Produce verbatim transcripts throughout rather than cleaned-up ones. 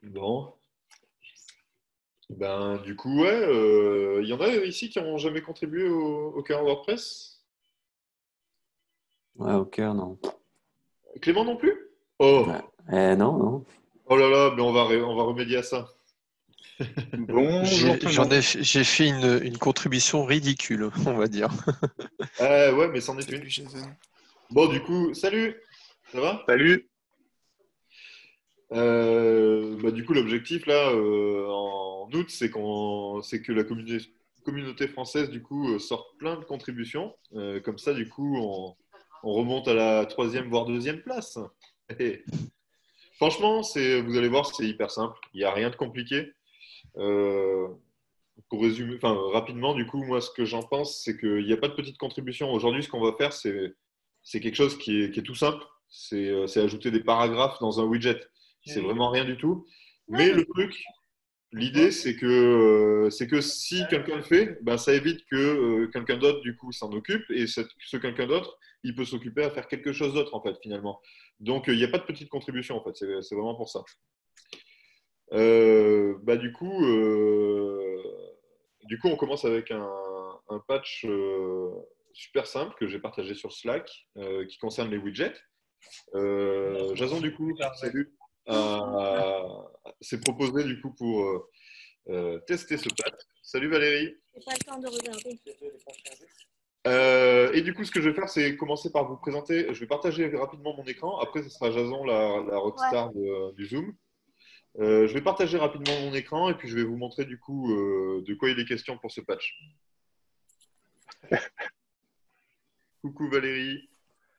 Bon, ben du coup, ouais, euh, il y en a ici qui n'ont jamais contribué au, au cœur WordPress. Ouais, au cœur, non. Clément non plus? Oh, Ouais. Eh, non, non. oh là là, mais on va, ré- on va remédier à ça. Bonjour J'ai, tout le j'en monde. ai, j'ai fait une, une contribution ridicule, on va dire. Ah ouais, mais c'en est une. Salut Jason. Bon, du coup, salut, ça va? Salut. Euh, bah, du coup, l'objectif là, euh, en août, c'est qu'on, c'est que la communauté, communauté française du coup euh, sorte plein de contributions. Euh, comme ça, du coup, on, on remonte à la troisième voire deuxième place. Et franchement, c'est, vous allez voir, c'est hyper simple. Il n'y a rien de compliqué. Euh, pour résumer, enfin rapidement, du coup, moi, ce que j'en pense, c'est qu'il n'y a pas de petite contribution. Aujourd'hui, ce qu'on va faire, c'est, c'est quelque chose qui est, qui est tout simple. C'est, euh, c'est ajouter des paragraphes dans un widget. C'est vraiment rien du tout. Mais le truc, l'idée, c'est que, euh, c'est que si quelqu'un le fait, ben, ça évite que euh, quelqu'un d'autre, du coup, s'en occupe. Et cette- ce quelqu'un d'autre, il peut s'occuper à faire quelque chose d'autre, en fait, finalement. Donc, euh, il n'y a pas de petite contribution, en fait. C'est c'est vraiment pour ça. Euh, bah, du coup, euh, du coup, on commence avec un, un patch euh, super simple que j'ai partagé sur Slack euh, qui concerne les widgets. Euh, Jason, du coup, salut, a- s'est proposé du coup pour euh, euh, tester ce patch. Salut Valérie. J'ai pas le temps de regarder. Euh, et du coup, ce que je vais faire, c'est commencer par vous présenter. Je vais partager rapidement mon écran. Après, ce sera Jason, la, la rockstar de- du Zoom. Euh, je vais partager rapidement mon écran et puis je vais vous montrer du coup euh, de quoi il est question pour ce patch. Coucou Valérie.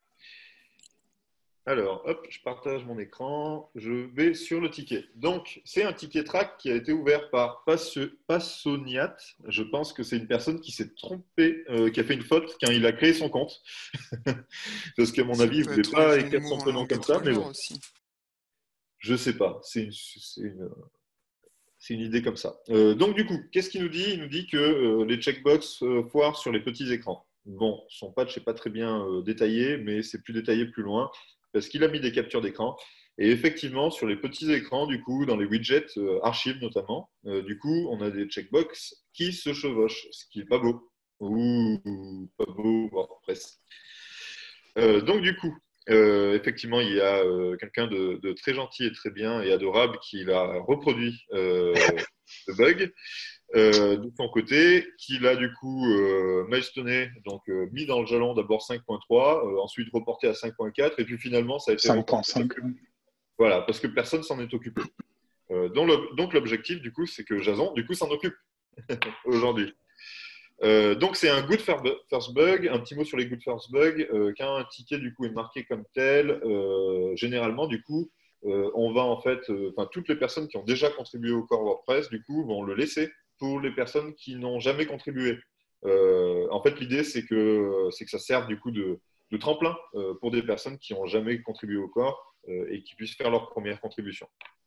Alors, hop, je partage mon écran. Je vais sur le ticket. Donc, c'est un ticket track qui a été ouvert par Passo- Passoniat. Je pense que c'est une personne qui s'est trompée, euh, qui a fait une faute quand il a créé son compte. Parce qu'à mon Ça avis, il ne peut voulait être un pas jeu de écrire mots son en prénom langue comme ça, mais étrangère bon, aussi. je sais pas. C'est une, c'est une, c'est une idée comme ça. Euh, donc, du coup, qu'est-ce qu'il nous dit? Il nous dit que euh, les checkbox euh, foirent sur les petits écrans. Bon, son patch n'est pas très bien euh, détaillé, mais c'est plus détaillé plus loin, parce qu'il a mis des captures d'écran. Et effectivement, sur les petits écrans, du coup, dans les widgets, euh, archives notamment, euh, du coup, on a des checkbox qui se chevauchent, ce qui n'est pas beau. Ouh, pas beau, WordPress. Euh, donc, du coup, euh, effectivement, il y a euh, quelqu'un de, de très gentil et très bien et adorable qui l'a reproduit euh, le bug euh, de son côté, qui l'a du coup euh, milestoné, donc euh, mis dans le jalon d'abord cinq point trois, euh, ensuite reporté à cinq point quatre, et puis finalement, ça a été reporté. cinq point cinq. Voilà, parce que personne s'en est occupé. Euh, donc, le- donc, l'objectif, du coup, c'est que Jason, du coup, s'en occupe aujourd'hui. Euh, donc c'est un good first bug. Un petit mot sur les good first bugs. Euh, quand un ticket du coup est marqué comme tel, euh, généralement du coup, euh, on va en fait, euh, enfin toutes les personnes qui ont déjà contribué au core WordPress du coup vont le laisser pour les personnes qui n'ont jamais contribué. Euh, en fait, l'idée c'est que c'est que ça serve du coup de, de tremplin euh, pour des personnes qui n'ont jamais contribué au core euh, et qui puissent faire leur première contribution.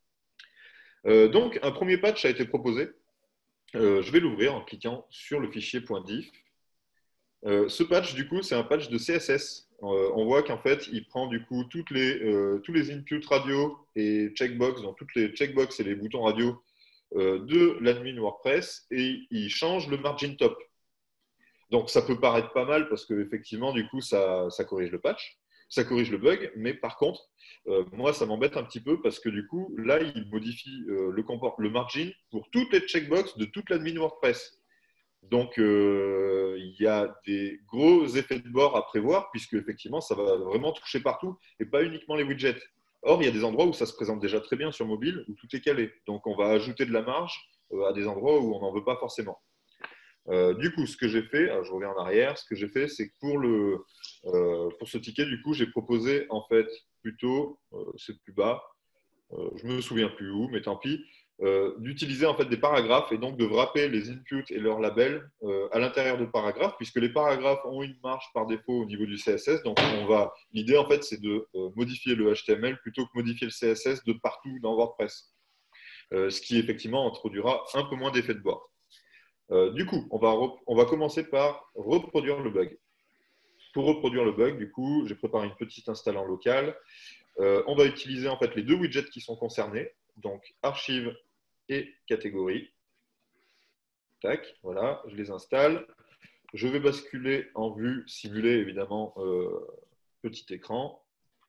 Euh, donc un premier patch a été proposé. Euh, je vais l'ouvrir en cliquant sur le fichier .diff. Euh, ce patch, du coup, c'est un patch de C S S. Euh, on voit qu'en fait, il prend du coup toutes les, euh, tous les inputs radio et checkbox, donc toutes les checkbox et les boutons radio euh, de l'admin WordPress et il change le margin top. Donc, ça peut paraître pas mal parce qu'effectivement, du coup, ça, ça corrige le patch, ça corrige le bug, mais par contre, euh, moi, ça m'embête un petit peu parce que du coup, là, il modifie euh, le, le margin pour toutes les checkbox de toute l'admin WordPress. Donc, euh, il y a des gros effets de bord à prévoir, puisque effectivement, ça va vraiment toucher partout et pas uniquement les widgets. Or, il y a des endroits où ça se présente déjà très bien sur mobile, où tout est calé. Donc, on va ajouter de la marge euh, à des endroits où on n'en veut pas forcément. Euh, du coup, ce que j'ai fait, je reviens en arrière, ce que j'ai fait, c'est que pour, le, euh, pour ce ticket, du coup, j'ai proposé en fait plutôt, euh, c'est plus bas, euh, je me souviens plus où, mais tant pis, euh, d'utiliser en fait des paragraphes et donc de wrapper les inputs et leurs labels euh, à l'intérieur de paragraphes, puisque les paragraphes ont une marge par défaut au niveau du C S S. Donc, on va, l'idée en fait, c'est de euh, modifier le H T M L plutôt que modifier le C S S de partout dans WordPress, euh, ce qui effectivement introduira un peu moins d'effet de bord. Euh, du coup, on va, on va commencer par reproduire le bug. Pour reproduire le bug, du coup, j'ai préparé une petite install en local. Euh, on va utiliser en fait les deux widgets qui sont concernés. donc archives et catégories. Tac, voilà, je les installe. Je vais basculer en vue simulée, évidemment, euh, petit écran.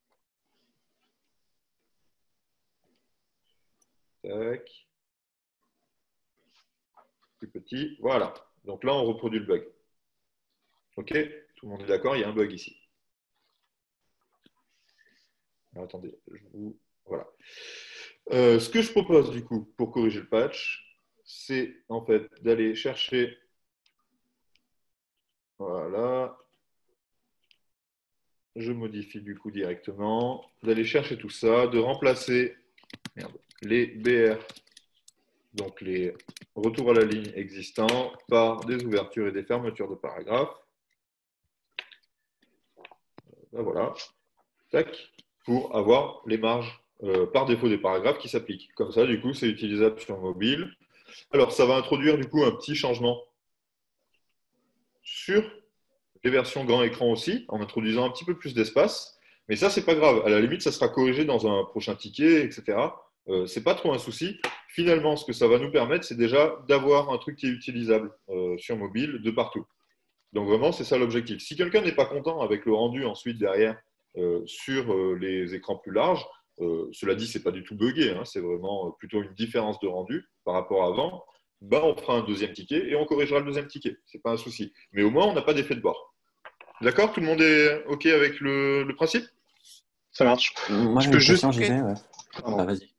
Tac. Plus petit, voilà. Donc là, on reproduit le bug. OK, tout le monde est d'accord, il y a un bug ici. Alors, attendez, je vous... Voilà. Euh, ce que je propose, du coup, pour corriger le patch, c'est en fait d'aller chercher... Voilà. Je modifie du coup directement. D'aller chercher tout ça, de remplacer merde, les B R, donc les retours à la ligne existants, par des ouvertures et des fermetures de paragraphes. Ben voilà. Tac. Pour avoir les marges euh, par défaut des paragraphes qui s'appliquent. Comme ça, du coup, c'est utilisable sur mobile. Alors, ça va introduire du coup un petit changement sur les versions grand écran aussi, en introduisant un petit peu plus d'espace. Mais ça, c'est pas grave. À la limite, ça sera corrigé dans un prochain ticket, et cetera. Euh, c'est pas trop un souci. Finalement, ce que ça va nous permettre, c'est déjà d'avoir un truc qui est utilisable euh, sur mobile de partout. Donc vraiment, c'est ça l'objectif. Si quelqu'un n'est pas content avec le rendu ensuite derrière euh, sur euh, les écrans plus larges, euh, cela dit, c'est pas du tout buggé, hein, c'est vraiment plutôt une différence de rendu par rapport à avant. Ben, on fera un deuxième ticket et on corrigera le deuxième ticket. C'est pas un souci. Mais au moins, on n'a pas d'effet de bord. D'accord? Tout le monde est OK avec le, le principe? Ça marche. Moi, Tu j'ai peux une question, juste... J V, ouais. Pardon. Ah, vas-y.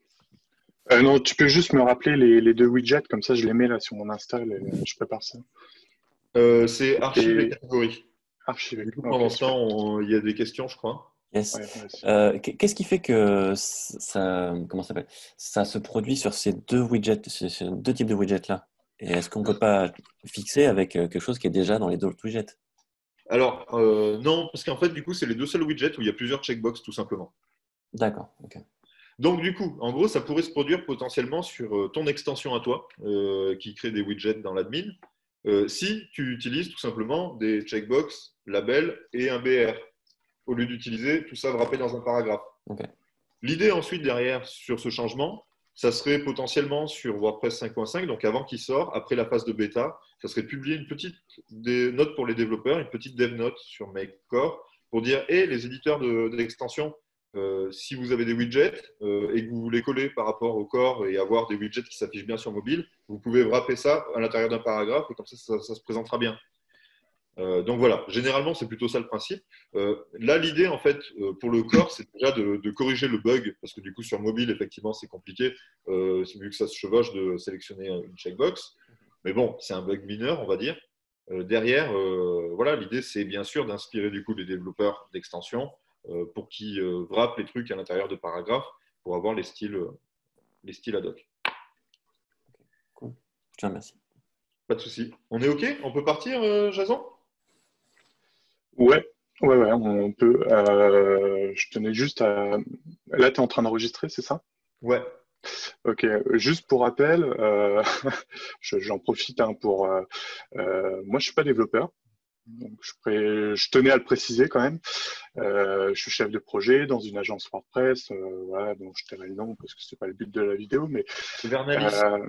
Euh, non, tu peux juste me rappeler les, les deux widgets, comme ça je les mets là sur mon install et euh, je prépare ça. Euh, c'est archives et Et catégories. archiver. Du coup, Ok, pendant ce super. temps, on- il y a des questions, je crois. Yes. Ouais, vas-y. Euh, qu- qu'est-ce qui fait que ça, comment ça s'appelle? Ça se produit sur ces deux widgets, ces ces deux types de widgets là? Et est-ce qu'on peut pas fixer avec euh, quelque chose qui est déjà dans les deux autres widgets? Alors, euh, non, parce qu'en fait, du coup, c'est les deux seuls widgets où il y a plusieurs checkbox, tout simplement. D'accord, ok. Donc, du coup, en gros, ça pourrait se produire potentiellement sur euh, ton extension à toi, euh, qui crée des widgets dans l'admin, euh, si tu utilises tout simplement des checkbox, labels et un B R, au lieu d'utiliser tout ça wrappé dans un paragraphe. Ok. L'idée ensuite derrière sur ce changement, ça serait potentiellement sur WordPress cinq point cinq, donc avant qu'il sorte, après la phase de bêta, ça serait de publier une petite des note pour les développeurs, une petite dev note sur MakeCore pour dire hé, hey, les éditeurs d'extension, de, euh, si vous avez des widgets euh, et que vous voulez coller par rapport au core et avoir des widgets qui s'affichent bien sur mobile, vous pouvez wrapper ça à l'intérieur d'un paragraphe et comme ça, ça, ça se présentera bien. Euh, donc voilà, généralement c'est plutôt ça le principe. Euh, là l'idée en fait euh, pour le core c'est déjà de, de corriger le bug parce que du coup sur mobile effectivement c'est compliqué euh, vu que ça se chevauche de sélectionner une checkbox. Mais bon c'est un bug mineur on va dire. Euh, derrière euh, voilà l'idée c'est bien sûr d'inspirer du coup les développeurs d'extension euh, pour qu'ils euh, wrappent les trucs à l'intérieur de paragraphes pour avoir les styles euh, les styles ad hoc. Cool. Je te remercie. Pas de souci. On est ok? On peut partir euh, Jason? Ouais, ouais, ouais, on peut. Euh, je tenais juste à. Là, tu es en train d'enregistrer, c'est ça? Ouais. Ok, juste pour rappel, euh, je- j'en profite hein, pour. Euh, euh, moi, je suis pas développeur, donc je, pré- je tenais à le préciser quand même. Euh, je suis chef de projet dans une agence WordPress, euh, voilà, donc je tairai le nom parce que c'est pas le but de la vidéo, mais Vernalis. euh,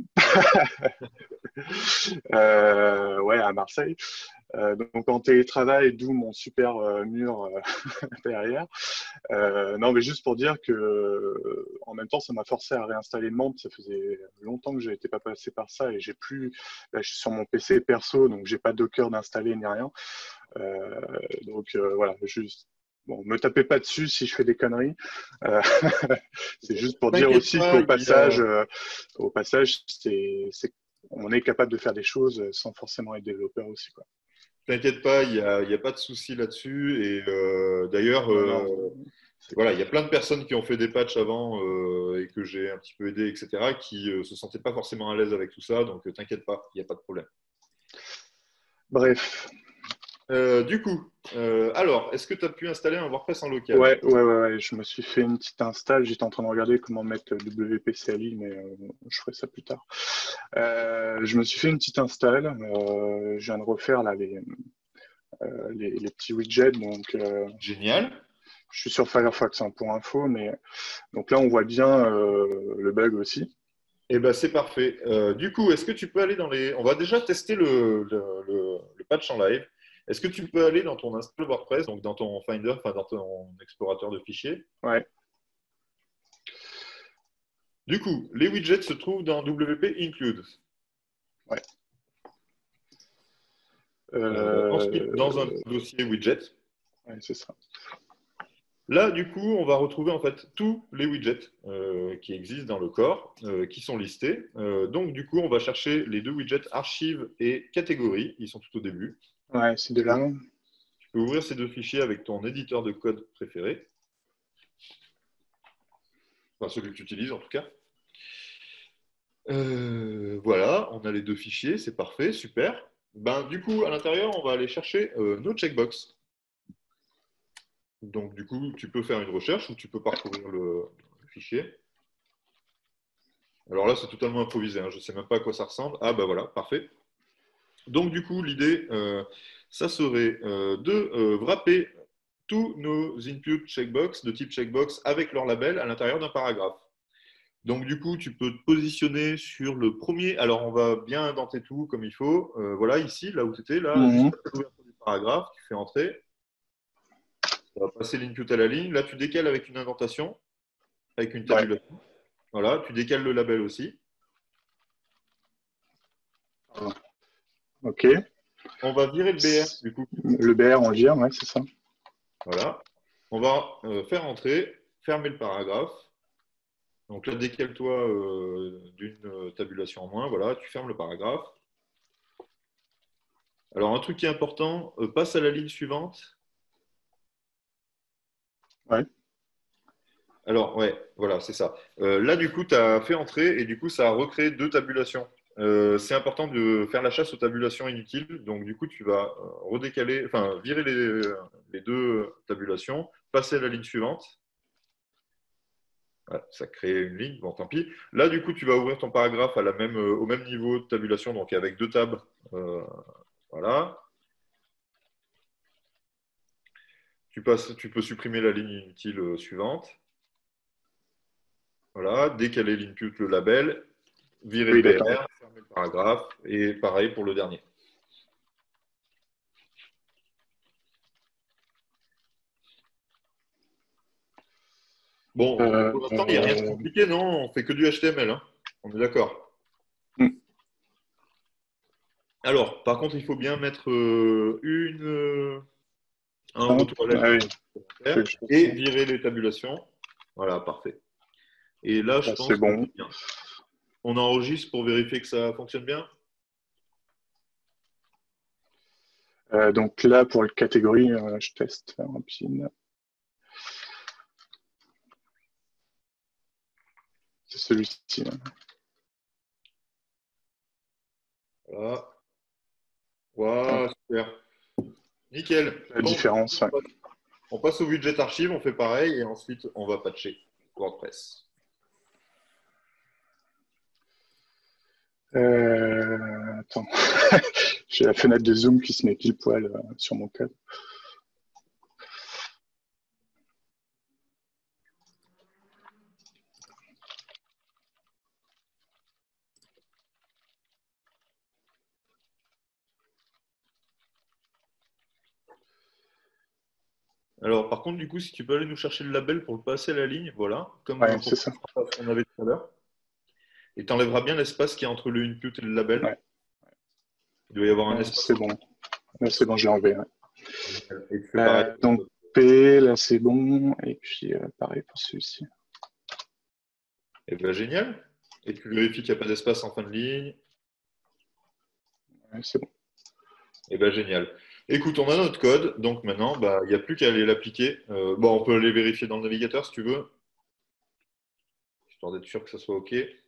euh, ouais, à Marseille. Euh, donc en télétravail, d'où mon super euh, mur euh, derrière. Euh, non, mais juste pour dire que, euh, en même temps, ça m'a forcé à réinstaller le membre. Ça faisait longtemps que je n'étais pas passé par ça et j'ai plus. Là, je suis sur mon P C perso, donc j'ai pas Docker d'installer ni rien. Euh, donc euh, voilà, juste. Bon, me tapez pas dessus si je fais des conneries. Euh, c'est juste pour dire aussi pas, qu'au a... passage, euh, au passage, c'est, c'est, on est capable de faire des choses sans forcément être développeur aussi, quoi. T'inquiète pas, il n'y a, y a pas de souci là-dessus. Et euh, d'ailleurs, euh, voilà, il y a plein de personnes qui ont fait des patchs avant euh, et que j'ai un petit peu aidé, et cetera, qui ne euh, se sentaient pas forcément à l'aise avec tout ça. Donc, euh, t'inquiète pas, il n'y a pas de problème. Bref. Euh, du coup, euh, alors, est-ce que tu as pu installer un WordPress en local? Ouais, ouais, ouais, ouais, je me suis fait une petite install. J'étais en train de regarder comment mettre W P C L I, mais euh, je ferai ça plus tard. Euh, je me suis fait une petite install. Euh, je viens de refaire là les, euh, les, les petits widgets. Donc, euh, Génial. je suis sur Firefox hein, pour info, mais donc là, on voit bien euh, le bug aussi. Eh ben, c'est parfait. Euh, du coup, est-ce que tu peux aller dans les… On va déjà tester le, le, le- le patch en live. Est-ce que tu peux aller dans ton install WordPress, donc dans ton Finder, enfin dans ton explorateur de fichiers? Ouais. Du coup, les widgets se trouvent dans W P Include. Ouais. Euh, ensuite, dans un Euh, dossier widget. ouais, c'est ça. Là, du coup, on va retrouver en fait tous les widgets euh, qui existent dans le corps, euh, qui sont listés. Euh, donc, du coup, on va chercher les deux widgets archives et catégories. Ils sont tout au début. Ouais, c'est de là. Tu peux ouvrir ces deux fichiers avec ton éditeur de code préféré. Enfin, celui que tu utilises en tout cas. Euh, voilà, on a les deux fichiers, c'est parfait, super. Ben, du coup, à l'intérieur, on va aller chercher euh, nos checkbox. Donc, du coup, tu peux faire une recherche ou tu peux parcourir le, le fichier. Alors là, c'est totalement improvisé, hein. Je ne sais même pas à quoi ça ressemble. Ah, ben voilà, parfait. Donc, du coup, l'idée, euh, ça serait euh, de euh, wrapper tous nos input checkbox de type checkbox avec leur label à l'intérieur d'un paragraphe. Donc, du coup, tu peux te positionner sur le premier. Alors, on va bien indenter tout comme il faut. Euh, voilà, ici, là où tu étais, là, juste Mhm. après l'ouverture du paragraphe, tu fais entrer. On va passer l'input à la ligne. Là, tu décales avec une indentation, avec une Ouais. tabulation. Voilà, tu décales le label aussi. Ok. On va virer le B R, du coup. Le B R, on le vire, ouais, c'est ça. Voilà. On va euh, faire entrer, fermer le paragraphe. Donc là, décale-toi euh, d'une euh, tabulation en moins. Voilà, tu fermes le paragraphe. Alors, un truc qui est important, euh, passe à la ligne suivante. Ouais. Alors, ouais, voilà, c'est ça. Euh, là, du coup, tu as fait entrer et du coup, ça a recréé deux tabulations. Euh, c'est important de faire la chasse aux tabulations inutiles. Donc, du coup, tu vas euh, redécaler, enfin, virer les, les deux tabulations, passer à la ligne suivante. Ouais, ça crée une ligne, bon, tant pis. Là, du coup, tu vas ouvrir ton paragraphe à la même, euh, au même niveau de tabulation, donc avec deux tables. Euh, voilà. Tu, passes, tu peux supprimer la ligne inutile euh, suivante. Voilà, décaler l'input, le label, virer Oui, le d'accord. B R, fermer le paragraphe, et pareil pour le dernier. Bon, Euh, pour l'instant, il n'y a rien de euh, compliqué, non? On fait que du H T M L, hein. On est d'accord. hmm. Alors, par contre, il faut bien mettre euh, une, euh, un Hop. retour à la Ah ligne oui, faut que je fasse et ça. virer les tabulations. Voilà, parfait. Et là, je Là, pense c'est qu'on bon. est bien. On enregistre pour vérifier que ça fonctionne bien. Euh, donc là, pour le catégorie, euh, je teste rapide. C'est celui-ci. Hein. Voilà. Voilà, super. Nickel. La Bon, différence, ouais. on passe au widget archive, on fait pareil et ensuite on va patcher WordPress. Euh, attends, j'ai la fenêtre de zoom qui se met pile poil euh, sur mon code. Alors, par contre, du coup, si tu peux aller nous chercher le label pour le passer à la ligne, voilà, comme Ouais, euh, c'est pour ça. ce qu'on avait tout à l'heure. Et tu enlèveras bien l'espace qui est entre le input et le label. Ouais. Il doit y avoir un Ouais, espace. c'est bon. Ouais, c'est bon, je l'ai enlevé. Ouais. Et tu fais pareil. Euh, donc P, là c'est bon. Et puis euh, pareil pour celui-ci. Et bien, génial. Et tu vérifies qu'il n'y a pas d'espace en fin de ligne. Ouais, c'est bon. Et bien, génial. Écoute, on a notre code, donc maintenant, bah, il n'y a plus qu'à aller l'appliquer. Euh, bon, on peut aller vérifier dans le navigateur si tu veux, histoire d'être sûr que ça soit OK.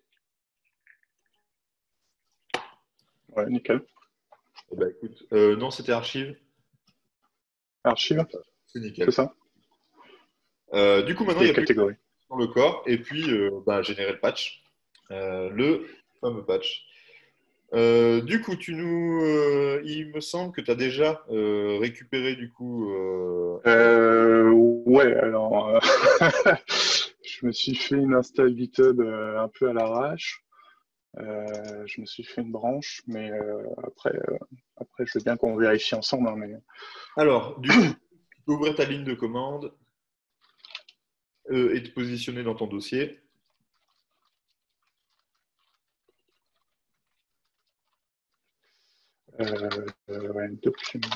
Ouais, nickel. Eh ben, écoute, euh, non, c'était archive. Archive, C'est c'est nickel. ça. Euh, du coup, maintenant, il Et n'y a plus qu'à catégorie. dans le corps et puis euh, bah, générer le patch, euh, le fameux patch. Euh, du coup, tu nous, euh, il me semble que tu as déjà euh, récupéré du coup. Euh... Euh, ouais, alors, euh, je me suis fait une install GitHub euh, un peu à l'arrache. Euh, je me suis fait une branche, mais euh, après, euh, après, je veux bien qu'on vérifie ensemble. Hein, mais... Alors, du coup, tu peux ouvrir ta ligne de commande euh, et te positionner dans ton dossier. Euh, euh, ouais, document.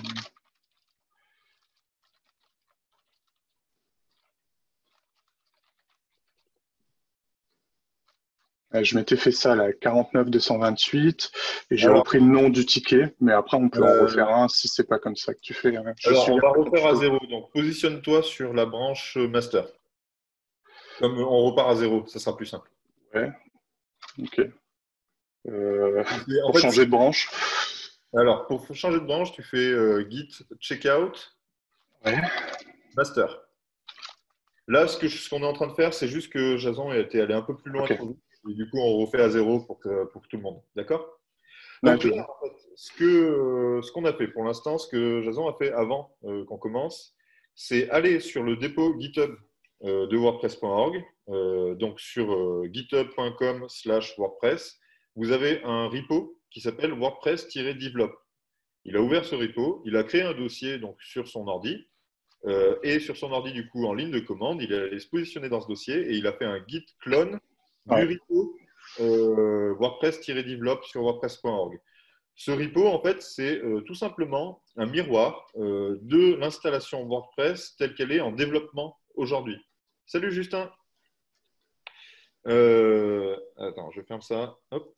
Euh, Je m'étais fait ça là, quarante-neuf deux cent vingt-huit, et j'ai Alors, repris le nom du ticket, mais après on peut en euh, refaire un si c'est pas comme ça que tu fais. Hein. Je alors, suis on bien va comme refaire à tuto. zéro. Donc, positionne-toi sur la branche master. Comme on repart à zéro, ça sera plus simple. Ouais, ok. Euh, C'est- En pour fait, changer de branche. alors, pour changer de branche, tu fais euh, git checkout Ouais. master. Là, ce que je- ce qu'on est en train de faire, c'est juste que Jason était allé un peu plus loin Ok. trop vite. Et du coup, on refait à zéro pour, que, pour tout le monde. D'accord? Ouais, Donc je là, vois. en fait, ce que, euh, ce qu'on a fait pour l'instant, ce que Jason a fait avant euh, qu'on commence, c'est aller sur le dépôt GitHub euh, de WordPress point org. Euh, donc sur euh, github point com slash WordPress, vous avez un repo qui s'appelle WordPress-develop. Il a ouvert ce repo, il a créé un dossier donc, sur son ordi. Euh, et sur son ordi, du coup, en ligne de commande, il est allé se positionner dans ce dossier et il a fait un git clone du Ouais. repo euh, WordPress-develop sur WordPress point org. Ce repo, en fait, c'est euh, tout simplement un miroir euh, de l'installation WordPress telle qu'elle est en développement aujourd'hui. Salut Justin. Euh, attends, je ferme ça. Hop.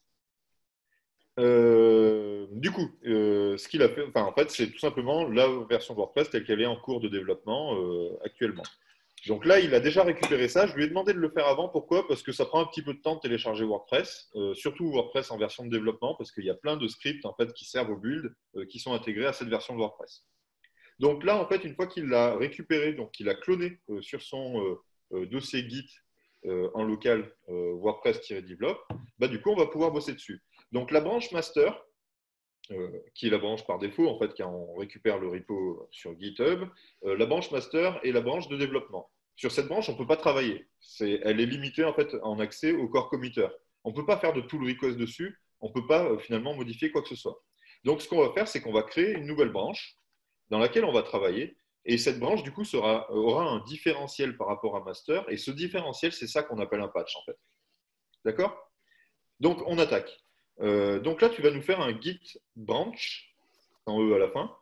Euh, du coup, euh, ce qu'il a fait, enfin, en fait, c'est tout simplement la version WordPress telle qu'elle est en cours de développement euh, actuellement. Donc là, il a déjà récupéré ça. Je lui ai demandé de le faire avant. Pourquoi? Parce que ça prend un petit peu de temps de télécharger WordPress, euh, surtout WordPress en version de développement, parce qu'il y a plein de scripts en fait qui servent au build, euh, qui sont intégrés à cette version de WordPress. Donc là, en fait, une fois qu'il l'a récupéré, donc qu'il a cloné euh, sur son euh, euh, dossier Git euh, en local euh, WordPress-develop, bah, du coup, on va pouvoir bosser dessus. Donc la branche master, euh, qui est la branche par défaut, en fait, quand on récupère le repo sur GitHub, euh, la branche master est la branche de développement. Sur cette branche, on ne peut pas travailler. C'est, elle est limitée en fait en accès au core committer. On ne peut pas faire de pull request dessus. On ne peut pas euh, finalement modifier quoi que ce soit. Donc, ce qu'on va faire, c'est qu'on va créer une nouvelle branche dans laquelle on va travailler. Et cette branche, du coup, sera, aura un différentiel par rapport à master. Et ce différentiel, c'est ça qu'on appelle un patch, en fait. D'accord? Donc, on attaque. Euh, donc là, tu vas nous faire un git branch, en E à la fin,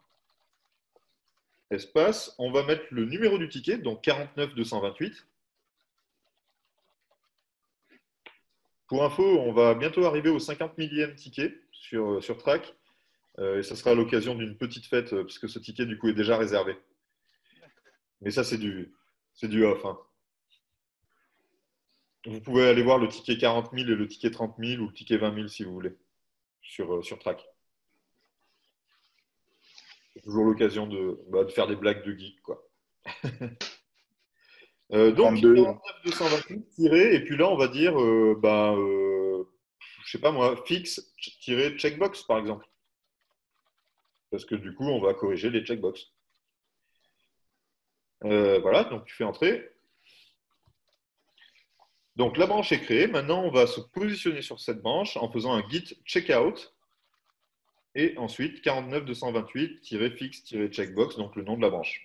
espace, on va mettre le numéro du ticket, donc quarante-neuf deux cent vingt-huit. Pour info, on va bientôt arriver au cinquante millième ticket sur, sur Track, euh, et ça sera à l'occasion d'une petite fête, euh, puisque ce ticket, du coup, est déjà réservé. Mais ça, c'est du, c'est du off. Hein. Vous pouvez aller voir le ticket quarante mille et le ticket trente mille ou le ticket vingt mille si vous voulez, sur, euh, sur Track. C'est toujours l'occasion de, bah, de faire des blagues de geek, quoi. Euh, donc, trente-deux. quarante-neuf deux cent vingt-huit tiré, et puis là, on va dire, euh, bah, euh, je sais pas moi, fixe-checkbox, par exemple. Parce que du coup, on va corriger les checkbox. Euh, voilà, donc tu fais entrer. Donc, la branche est créée. Maintenant, on va se positionner sur cette branche en faisant un git checkout. Et ensuite, quarante-neuf deux cent vingt-huit-fixe-checkbox, donc le nom de la branche.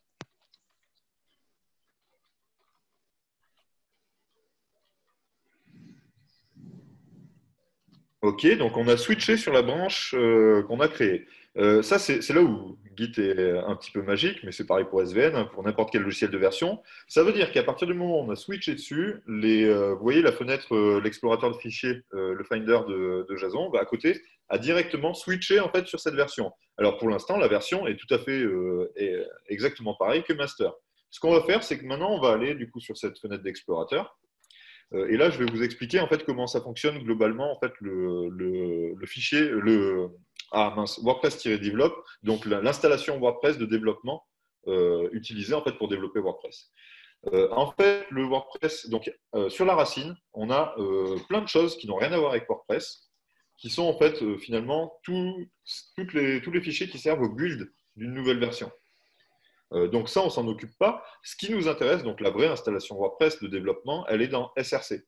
Ok, donc on a switché sur la branche euh, qu'on a créée. Euh, ça, c'est c'est là où Git est un petit peu magique, mais c'est pareil pour S V N, hein, pour n'importe quel logiciel de version. Ça veut dire qu'à partir du moment où on a switché dessus, les, euh, vous voyez la fenêtre, euh, l'explorateur de fichiers, euh, le Finder de, de Jason, bah, à côté, a directement switché en fait sur cette version. Alors pour l'instant, la version est tout à fait euh, est exactement pareille que master. Ce qu'on va faire, c'est que maintenant, on va aller du coup sur cette fenêtre d'explorateur. Et là, je vais vous expliquer en fait comment ça fonctionne globalement en fait le, le, le fichier le ah mince WordPress-develop, donc l'installation WordPress de développement euh, utilisée en fait pour développer WordPress. Euh, en fait, le WordPress, donc euh, sur la racine, on a euh, plein de choses qui n'ont rien à voir avec WordPress. qui sont en fait euh, finalement tout- toutes les, tous les fichiers qui servent au build d'une nouvelle version. Euh, donc ça, on s'en occupe pas. Ce qui nous intéresse, donc la vraie installation WordPress de développement, elle est dans S R C.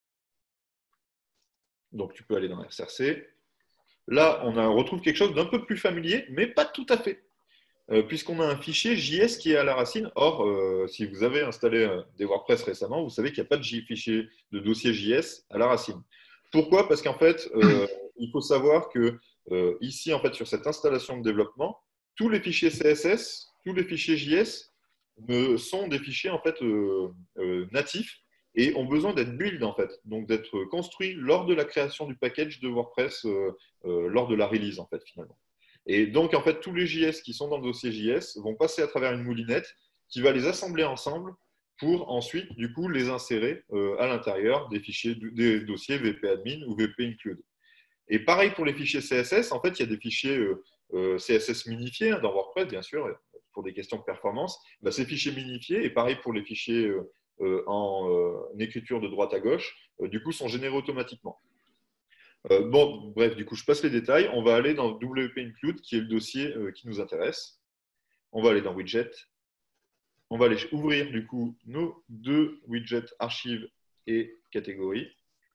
Donc tu peux aller dans S R C. Là, on, a, on retrouve quelque chose d'un peu plus familier, mais pas tout à fait. Euh, puisqu'on a un fichier J S qui est à la racine. Or, euh, si vous avez installé euh, des WordPress récemment, vous savez qu'il n'y a pas de J- fichier de dossier J S à la racine. Pourquoi? Parce qu'en fait, euh, il faut savoir que euh, ici, en fait, sur cette installation de développement, tous les fichiers C S S, tous les fichiers J S ne- sont des fichiers en fait euh, euh, natifs et ont besoin d'être build en fait, donc d'être construits lors de la création du package de WordPress, euh, euh, lors de la release en fait finalement. Et donc, en fait, tous les J S qui sont dans le dossier J S vont passer à travers une moulinette qui va les assembler ensemble pour ensuite, du coup, les insérer euh, à l'intérieur des fichiers, des dossiers V P admin ou V P include. Et pareil pour les fichiers C S S, en fait, il y a des fichiers euh, euh, C S S minifiés hein, dans WordPress, bien sûr, pour des questions de performance. Bah, ces fichiers minifiés, et pareil pour les fichiers euh, euh, en euh, écriture de droite à gauche, euh, du coup, sont générés automatiquement. Euh, bon, bref, du coup, je passe les détails. On va aller dans W P Include, qui est le dossier euh, qui nous intéresse. On va aller dans Widget. On va aller ouvrir, du coup, nos deux widgets archives et catégories.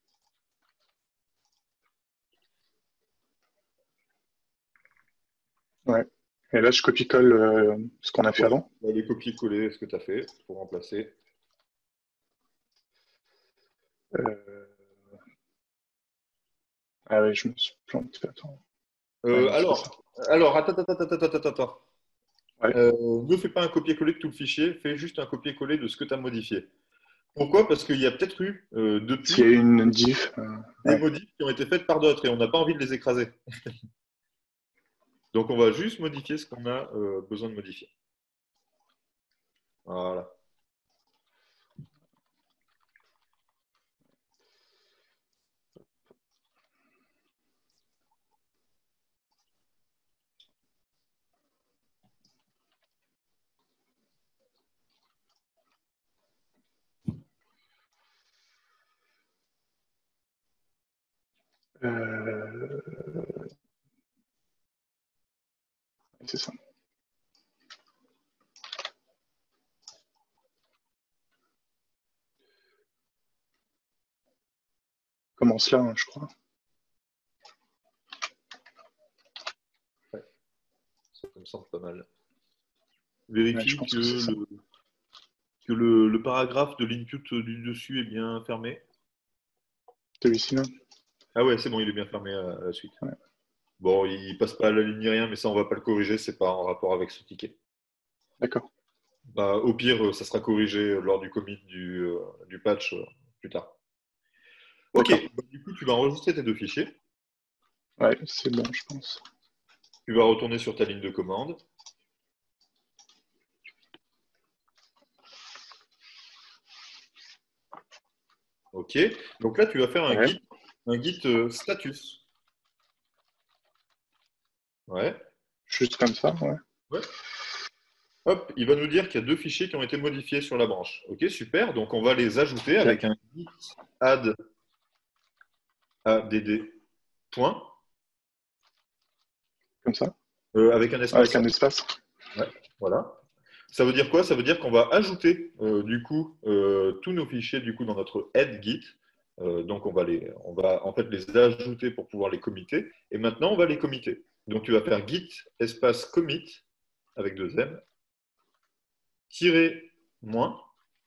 Ouais. Et là, je copie-colle euh, ce qu'on a fait Ouais, avant. on va aller copier-coller ce que tu as fait pour remplacer. Euh... Ah oui, je me suis planté. Attends. Euh, Ouais, non, alors, alors, attends, attends, attends, attends, attends, attends. Ouais. Euh, ne fais pas un copier-coller de tout le fichier, fais juste un copier-coller de ce que tu as modifié. Pourquoi? Parce qu'il y a peut-être eu, euh, S'il y depuis, a une diff. Euh... des Ouais. modifs qui ont été faites par d'autres et on n'a pas envie de les écraser. Donc, on va juste modifier ce qu'on a euh, besoin de modifier. Voilà. Euh... C'est ça. Commence là, hein, je crois. Ouais. Ça me semble pas mal. Ouais, je Vérifie pense que, que c'est ça. le, que le, le paragraphe de l'input du dessus est bien fermé. Celui-ci là. Ah ouais, c'est bon, il est bien fermé à, à la suite. Ouais. Bon, il passe pas à la ligne ni rien, mais ça, on va pas le corriger, c'est pas en rapport avec ce ticket. D'accord. Bah, au pire, ça sera corrigé lors du commit du, euh, du patch euh, plus tard. Ok, bah, du coup, tu vas enregistrer tes deux fichiers. Ouais, c'est bon, je pense. Tu vas retourner sur ta ligne de commande. Ok, donc là, tu vas faire un Ouais. git, un git euh, status. Ouais. Juste comme ça, ouais. Ouais. Hop, il va nous dire qu'il y a deux fichiers qui ont été modifiés sur la branche. Ok, super. Donc, on va les ajouter Ok. avec un git add add point Comme ça. euh, avec un espace. Avec un espace. Ouais, voilà. Ça veut dire quoi? Ça veut dire qu'on va ajouter euh, du coup euh, tous nos fichiers du coup dans notre head git. Euh, donc on va les, on va en fait les ajouter pour pouvoir les committer. Et maintenant on va les committer. Donc tu vas faire git espace commit avec deux m tirer moins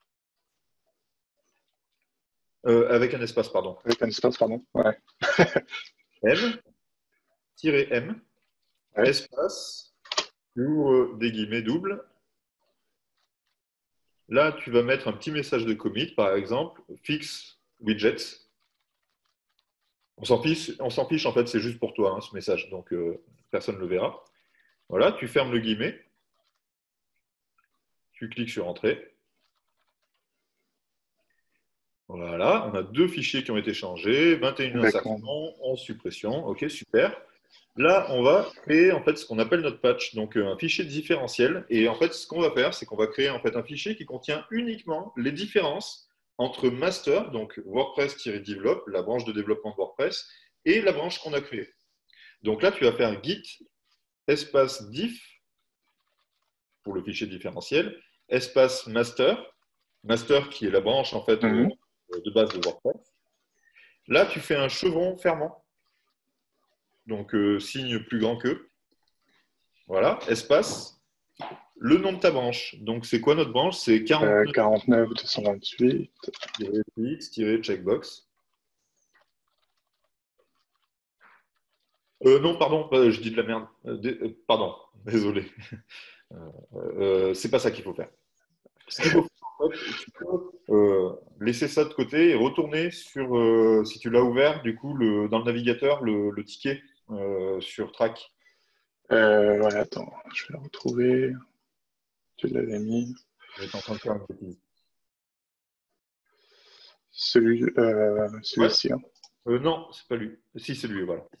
euh, avec un espace pardon Avec un espace, pardon. Ouais. m tirer m Ouais. espace ou euh, des guillemets doubles. Là tu vas mettre un petit message de commit par exemple fix widgets. On s'en fiche, on s'en fiche, en fait, c'est juste pour toi, hein, ce message, donc euh, personne ne le verra. Voilà, tu fermes le guillemet, tu cliques sur Entrée. Voilà, on a deux fichiers qui ont été changés, vingt et une D'accord. insertions, onze suppressions, ok, super. Là, on va créer en fait ce qu'on appelle notre patch, donc euh, un fichier différentiel. Et en fait, ce qu'on va faire, c'est qu'on va créer en fait un fichier qui contient uniquement les différences entre master, donc WordPress-develop, la branche de développement de WordPress, et la branche qu'on a créée. Donc là, tu vas faire git espace diff pour le fichier différentiel, espace master, master qui est la branche en fait Mhm. euh, de base de WordPress. Là, tu fais un chevron fermant, donc euh, signe plus grand que. Voilà, espace, le nom de ta branche. Donc c'est quoi notre branche? C'est Euh, quarante-neuf quarante-neuf deux cent vingt-huit. checkbox. Euh, non, pardon, euh, je dis de la merde. Euh, dé- euh, pardon, désolé. Euh, euh, c'est pas ça qu'il faut faire. Ce qu'il faut faire, en fait, tu peux euh, laisser ça de côté et retourner sur, euh, si tu l'as ouvert, du coup, le, dans le navigateur, le, le ticket euh, sur Track. Euh, ouais, attends, je vais le retrouver. Tu l'avais mis. J'étais en train de faire une bêtise. Celui, euh, Ouais. celui-ci. Hein. Euh, non, c'est pas lui. Si, c'est lui, voilà.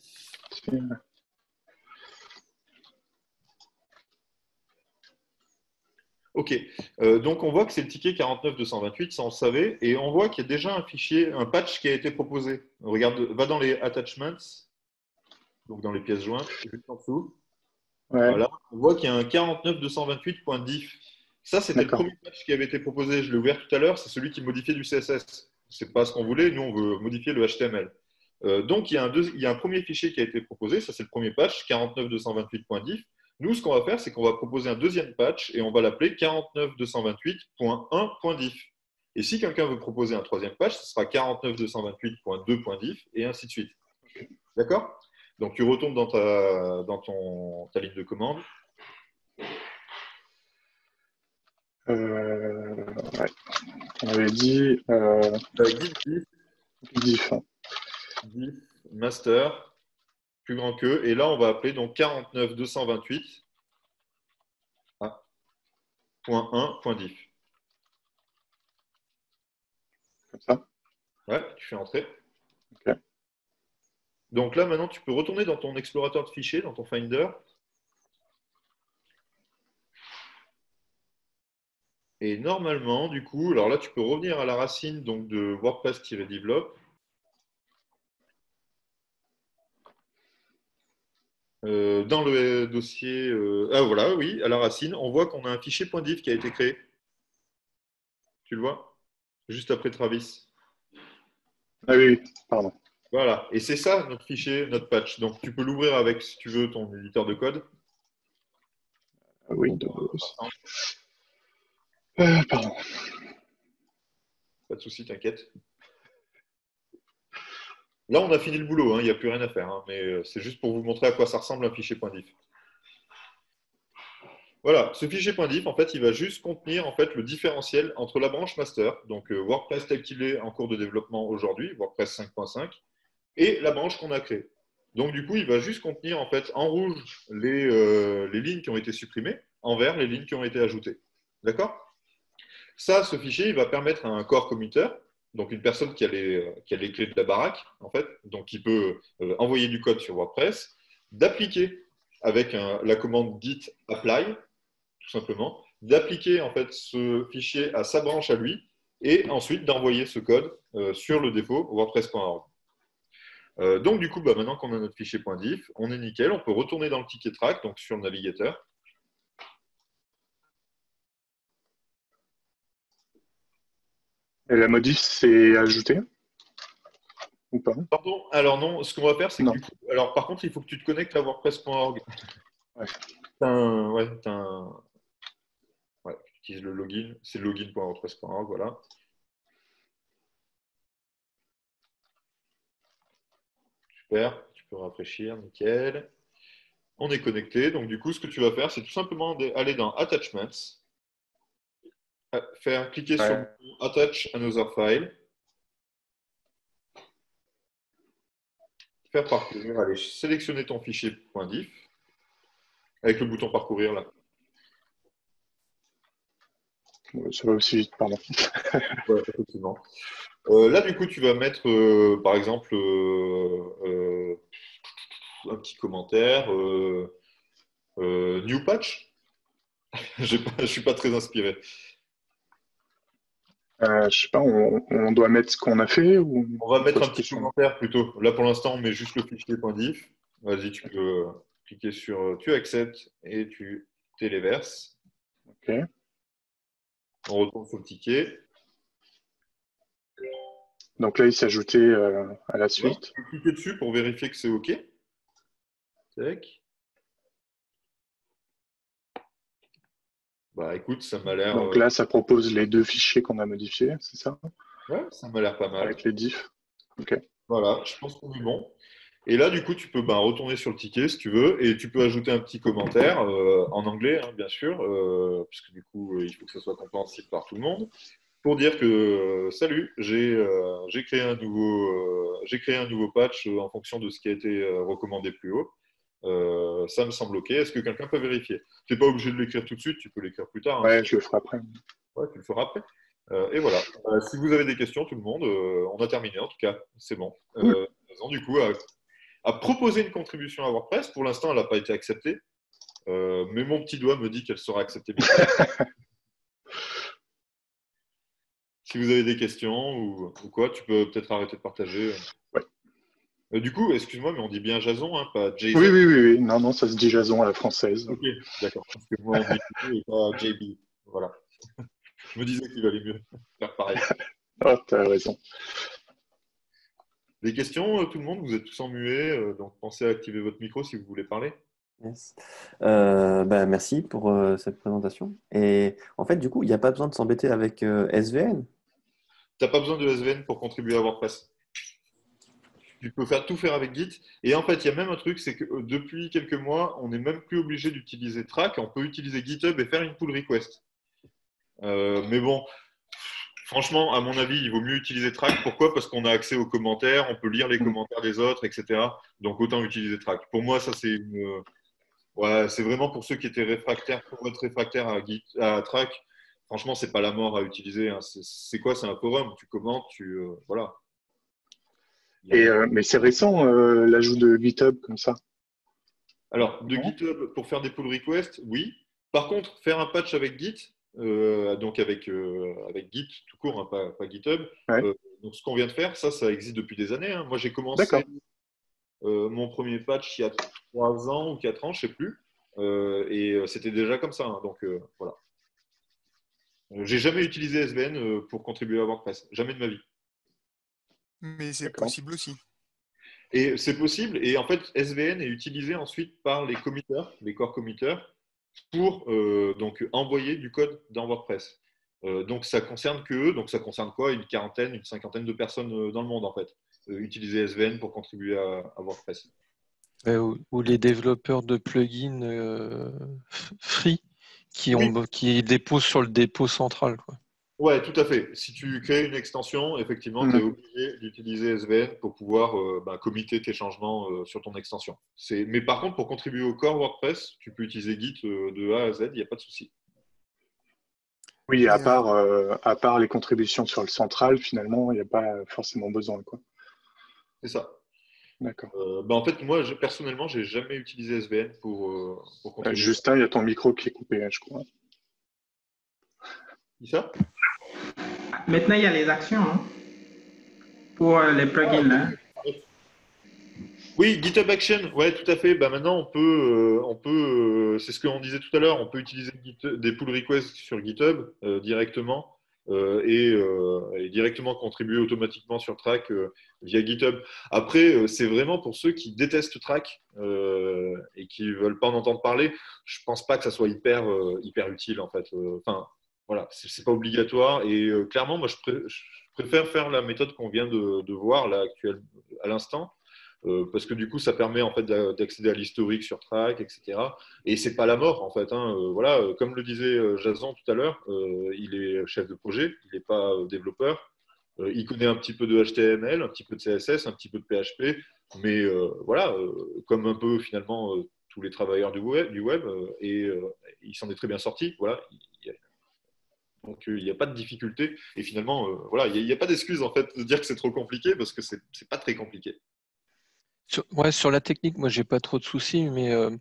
Ok, euh, donc on voit que c'est le ticket quarante-neuf deux cent vingt-huit, ça on le savait, et on voit qu'il y a déjà un fichier, un patch qui a été proposé. Regarde, va dans les attachments, donc dans les pièces jointes, juste en dessous. Ouais, Voilà, on voit qu'il y a un quarante-neuf deux cent vingt-huit.diff. Ça, c'était le d'accord. premier patch qui avait été proposé. Je l'ai ouvert tout à l'heure, c'est celui qui modifiait du C S S. C'est pas ce qu'on voulait, nous on veut modifier le H T M L. Euh, donc il y, a un deux- il y a un premier fichier qui a été proposé, ça c'est le premier patch, quarante-neuf deux cent vingt-huit.diff. Nous, ce qu'on va faire, c'est qu'on va proposer un deuxième patch et on va l'appeler quarante-neuf deux cent vingt-huit.un.diff. Et si quelqu'un veut proposer un troisième patch, ce sera quarante-neuf deux cent vingt-huit.deux.diff et ainsi de suite. D'accord? Donc tu retournes dans ta, dans ton, ta ligne de commande. Euh, ouais. On avait dit euh, Euh, git diff, diff. Hein. diff, master, plus grand que. Et là, on va appeler donc quarante-neuf deux cent vingt-huit.un.diff. Comme ça. Ouais, tu fais entrer. Ok. Donc là, maintenant, tu peux retourner dans ton explorateur de fichiers, dans ton Finder. Et normalement, du coup, alors là, tu peux revenir à la racine donc, de WordPress-develop. Euh, dans le dossier, euh, ah voilà, oui, à la racine, on voit qu'on a un fichier .diff qui a été créé. Tu le vois? Juste après Travis. Ah oui, oui, pardon. Voilà, et c'est ça notre fichier, notre patch. Donc tu peux l'ouvrir avec, si tu veux, ton éditeur de code. Windows. Euh, pardon. Pas de souci, t'inquiète. Là, on a fini le boulot, hein, il n'y a plus rien à faire, hein, mais euh, c'est juste pour vous montrer à quoi ça ressemble un fichier .diff. Voilà, ce fichier .diff, en fait, il va juste contenir en fait, le différentiel entre la branche master, donc euh, WordPress tel qu'il est en cours de développement aujourd'hui, WordPress cinq point cinq, et la branche qu'on a créée. Donc, du coup, il va juste contenir en fait en rouge les, euh, les lignes qui ont été supprimées, en vert les lignes qui ont été ajoutées. D'accord? Ça, ce fichier, il va permettre à un core commuter, donc une personne qui a les, qui a les clés de la baraque, en fait, donc qui peut euh, envoyer du code sur WordPress, d'appliquer avec un, la commande git apply, tout simplement, d'appliquer en fait ce fichier à sa branche à lui, et ensuite d'envoyer ce code euh, sur le dépôt wordpress point org. Euh, donc du coup, bah, maintenant qu'on a notre fichier .diff, on est nickel, on peut retourner dans le ticket track, donc sur le navigateur. Et la modif, c'est ajouté ou pas? Pardon, alors non, ce qu'on va faire, c'est que Non. du coup, alors par contre, il faut que tu te connectes à wordpress point org. Ouais. T'as un, ouais, t'as un, ouais, tu utilises le login, c'est login point wordpress point org, voilà. Super, tu peux rafraîchir, nickel. On est connecté, donc du coup, ce que tu vas faire, c'est tout simplement aller dans Attachments, faire cliquer sur le Ouais. bouton Attach Another File, faire parcourir, allez, sélectionner ton fichier .diff, avec le bouton parcourir là. Ça va aussi vite, pardon. Ouais, effectivement. Euh, là, du coup, tu vas mettre, euh, par exemple, euh, euh, un petit commentaire, euh, euh, New Patch. Je ne suis pas très inspiré. Euh, je sais pas, on, on doit mettre ce qu'on a fait ou On va mettre un poster petit sur- commentaire plutôt. Là, pour l'instant, on met juste le fichier .diff. Vas-y, tu peux euh, cliquer sur euh, tu acceptes et tu téléverses. Ok. On retourne sur le ticket. Donc là, il s'est ajouté euh, à la Ouais, suite. tu peux cliquer dessus pour vérifier que c'est OK. Tac. Bah écoute, ça m'a l'air Donc euh, là, ça propose les deux fichiers qu'on a modifiés, c'est ça? ouais, ça m'a l'air pas mal. Avec les diffs. Ok. Voilà, je pense qu'on est bon. Et là, du coup, tu peux ben, retourner sur le ticket si tu veux, et tu peux ajouter un petit commentaire euh, en anglais, hein, bien sûr, euh, puisque du coup, euh, il faut que ça soit compréhensible par tout le monde, pour dire que euh, salut, j'ai euh, j'ai créé un nouveau euh, j'ai créé un nouveau patch euh, en fonction de ce qui a été euh, recommandé plus haut. Euh, ça me semble OK. Est-ce que quelqu'un peut vérifier? Tu n'es pas obligé de l'écrire tout de suite, tu peux l'écrire plus tard. Hein, Ouais, si- je le ferai après. ouais, tu le feras après. Euh, et voilà. Euh, si vous avez des questions, tout le monde, euh, on a terminé en tout cas. C'est bon. Cool. Euh, du coup, à, à proposer une contribution à WordPress. Pour l'instant, elle n'a pas été acceptée. Euh, mais mon petit doigt me dit qu'elle sera acceptée bientôt. Si vous avez des questions ou, ou quoi, tu peux peut-être arrêter de partager. Ouais. Euh, du coup, excuse-moi, mais on dit bien Jason, hein, pas Jason. Oui, oui, oui, oui. Non, non, ça se dit Jason à la française. Ok, d'accord. Parce que moi, on dit et pas J B. Voilà. Je me disais qu'il valait mieux faire pareil. Oh, t'as raison. Des questions, euh, tout le monde? Vous êtes tous en muet, euh, donc pensez à activer votre micro si vous voulez parler. Yes. Euh, bah, merci pour euh, cette présentation. Et en fait, du coup, il n'y a pas besoin de s'embêter avec euh, S V N. Tu n'as pas besoin de S V N pour contribuer à WordPress. Tu peux faire tout faire avec Git. Et en fait, il y a même un truc, c'est que euh, depuis quelques mois, on n'est même plus obligé d'utiliser Track. On peut utiliser GitHub et faire une pull request. Euh, mais bon, franchement, à mon avis, il vaut mieux utiliser Track. Pourquoi? Parce qu'on a accès aux commentaires, on peut lire les Mm. commentaires des autres, et cetera. Donc autant utiliser Track. Pour moi, ça c'est une... ouais, c'est vraiment pour ceux qui étaient réfractaires, pour être réfractaires à, Git, à Track. Franchement, c'est pas la mort à utiliser. Hein. C'est, c'est quoi? C'est un forum. Tu commentes, tu euh, voilà. Il y a Et, rien. euh, mais c'est récent, euh, l'ajout de GitHub comme ça. Alors, de Non. GitHub pour faire des pull requests, oui. Par contre, faire un patch avec Git, euh, donc avec, euh, avec Git tout court, hein, pas, pas GitHub. Ouais. Euh, donc, ce qu'on vient de faire, ça, ça existe depuis des années. Hein. Moi, j'ai D'accord. commencé euh, mon premier patch il y a trois ans ou quatre ans, je sais plus. Euh, et euh, c'était déjà comme ça. Hein. Donc, euh, voilà. Euh, J'ai jamais utilisé S V N euh, pour contribuer à WordPress. Jamais de ma vie. Mais c'est D'accord. possible aussi. Et c'est possible. Et en fait, S V N est utilisé ensuite par les committeurs, les core committeurs, pour euh, donc envoyer du code dans WordPress. Euh, donc ça concerne que eux. Donc ça concerne quoi? Une quarantaine, une cinquantaine de personnes euh, dans le monde en fait. Euh, utiliser S V N pour contribuer à, à WordPress. Ouais, ou, ou les développeurs de plugins euh, f- free qui, Oui. ont, qui déposent sur le dépôt central, quoi. Ouais, tout à fait. Si tu crées une extension, effectivement, tu es Mm. obligé d'utiliser S V N pour pouvoir euh, bah, committer tes changements euh, sur ton extension. C'est... Mais par contre, pour contribuer au core WordPress, tu peux utiliser Git euh, de A à Z, il n'y a pas de souci. Oui, à Et, part, euh, à part les contributions sur le central, finalement, il n'y a pas forcément besoin, quoi. C'est ça. D'accord. Euh, bah, en fait, moi, je, personnellement, j'ai jamais utilisé S V N pour, euh, pour Euh, contribuer. Justin, il y a ton micro qui est coupé, hein, je crois. Qui ça? Maintenant, il y a les actions hein, pour euh, les plugins. Là. Oui, GitHub Action, ouais, tout à fait. Bah, maintenant, on peut, euh, on peut euh, c'est ce qu'on disait tout à l'heure, on peut utiliser Git- des pull requests sur GitHub euh, directement euh, et, euh, et directement contribuer automatiquement sur Track euh, via GitHub. Après, euh, c'est vraiment pour ceux qui détestent Track euh, et qui ne veulent pas en entendre parler. Je pense pas que ça soit hyper, euh, hyper utile en fait. Euh, Enfin, voilà, c'est c'est pas obligatoire et euh, clairement, moi, je, pré- je préfère faire la méthode qu'on vient de, de voir là actuelle, à l'instant. Euh, parce que du coup, ça permet en fait d'a- d'accéder à l'historique sur Track, et cetera. Et c'est pas la mort en fait. Hein. Euh, voilà, euh, comme le disait euh, Jason tout à l'heure, euh, il est chef de projet, il n'est pas euh, développeur. Euh, il connaît un petit peu de H T M L, un petit peu de C S S, un petit peu de P H P, mais euh, voilà, euh, comme un peu finalement euh, tous les travailleurs du web, du web euh, et euh, il s'en est très bien sorti. Voilà. Il y a- donc euh, il n'y a pas de difficulté. Et finalement, euh, voilà, il n'y a, il y a pas d'excuse en fait de dire que c'est trop compliqué parce que c'est c'est pas très compliqué. Sur, ouais, sur la technique, moi, j'ai pas trop de soucis, mais euh,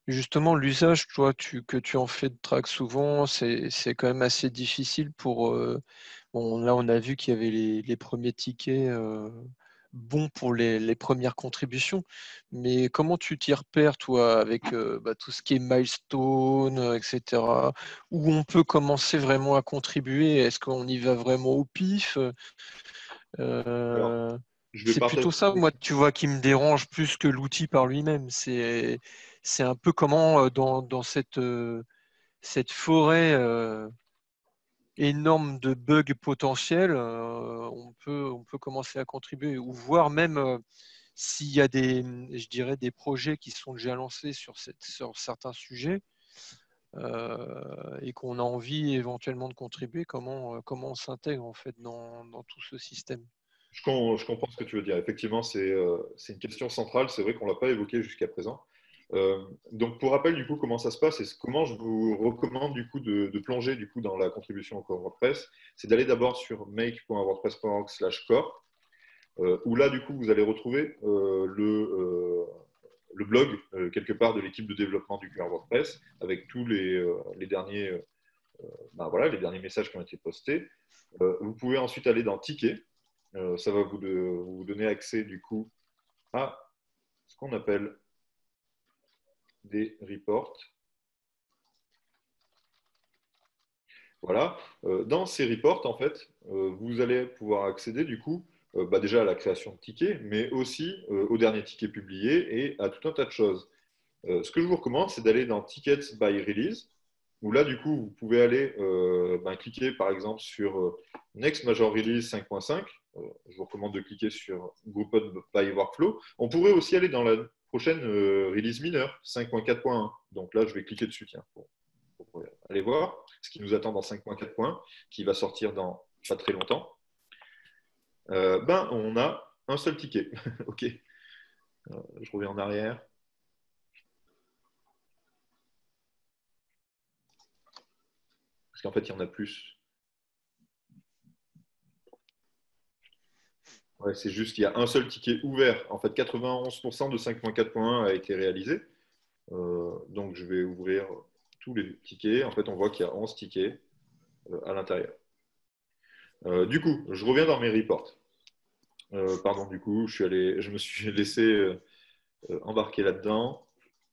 Justement, l'usage, toi, tu, que tu en fais de track souvent, c'est c'est quand même assez difficile pour. euh, bon, là, on a vu qu'il y avait les, les premiers tickets euh, bons pour les, les premières contributions. Mais comment tu t'y repères, toi, avec euh, bah, tout ce qui est milestone, euh, et cetera. Où on peut commencer vraiment à contribuer? Est-ce qu'on y va vraiment au pif? Alors, Euh, je vais c'est partager. plutôt ça, moi, tu vois, qui me dérange plus que l'outil par lui-même. C'est, c'est un peu comment, euh, dans, dans cette, euh, cette forêt euh, énorme de bugs potentiels, euh, on peut, on peut commencer à contribuer, ou voir même euh, s'il y a des, je dirais, des projets qui sont déjà lancés sur, cette, sur certains sujets euh, et qu'on a envie éventuellement de contribuer, comment, euh, comment on s'intègre en fait dans, dans tout ce système. Je, com- je comprends ce que tu veux dire. Effectivement, c'est euh, c'est une question centrale. C'est vrai qu'on ne l'a pas évoqué jusqu'à présent. Euh, donc, pour rappel, du coup, comment ça se passe et comment je vous recommande du coup de, de plonger du coup dans la contribution au core WordPress, c'est d'aller d'abord sur make point wordpress point org slash core, euh, où là, du coup, vous allez retrouver euh, le, euh, le blog euh, quelque part de l'équipe de développement du cœur WordPress avec tous les, euh, les derniers, euh, ben, voilà, les derniers messages qui ont été postés. Euh, vous pouvez ensuite aller dans Ticket. Euh, ça va vous, de, vous donner accès du coup à ce qu'on appelle des reports. Voilà. Euh, dans ces reports, en fait, euh, vous allez pouvoir accéder du coup euh, bah, déjà à la création de tickets, mais aussi euh, aux derniers tickets publiés et à tout un tas de choses. Euh, ce que je vous recommande, c'est d'aller dans Tickets by Release, où là, du coup, vous pouvez aller euh, ben, cliquer par exemple sur euh, Next Major Release cinq point cinq. Euh, je vous recommande de cliquer sur Grouped by Workflow. On pourrait aussi aller dans la prochaine euh, release mineure, cinq point quatre point un. Donc là, je vais cliquer dessus, tiens, pour, pour aller voir ce qui nous attend dans cinq point quatre point un, qui va sortir dans pas très longtemps. Euh, ben, on a un seul ticket. OK. Euh, je reviens en arrière. Parce qu'en fait, il y en a plus. Ouais, c'est juste qu'il y a un seul ticket ouvert. En fait, quatre-vingt-onze pour cent de cinq point quatre point un a été réalisé. Euh, donc, je vais ouvrir tous les tickets. En fait, on voit qu'il y a onze tickets euh, à l'intérieur. Euh, du coup, je reviens dans mes reports. Euh, pardon, du coup, je, suis allé, je me suis laissé euh, embarquer là-dedans.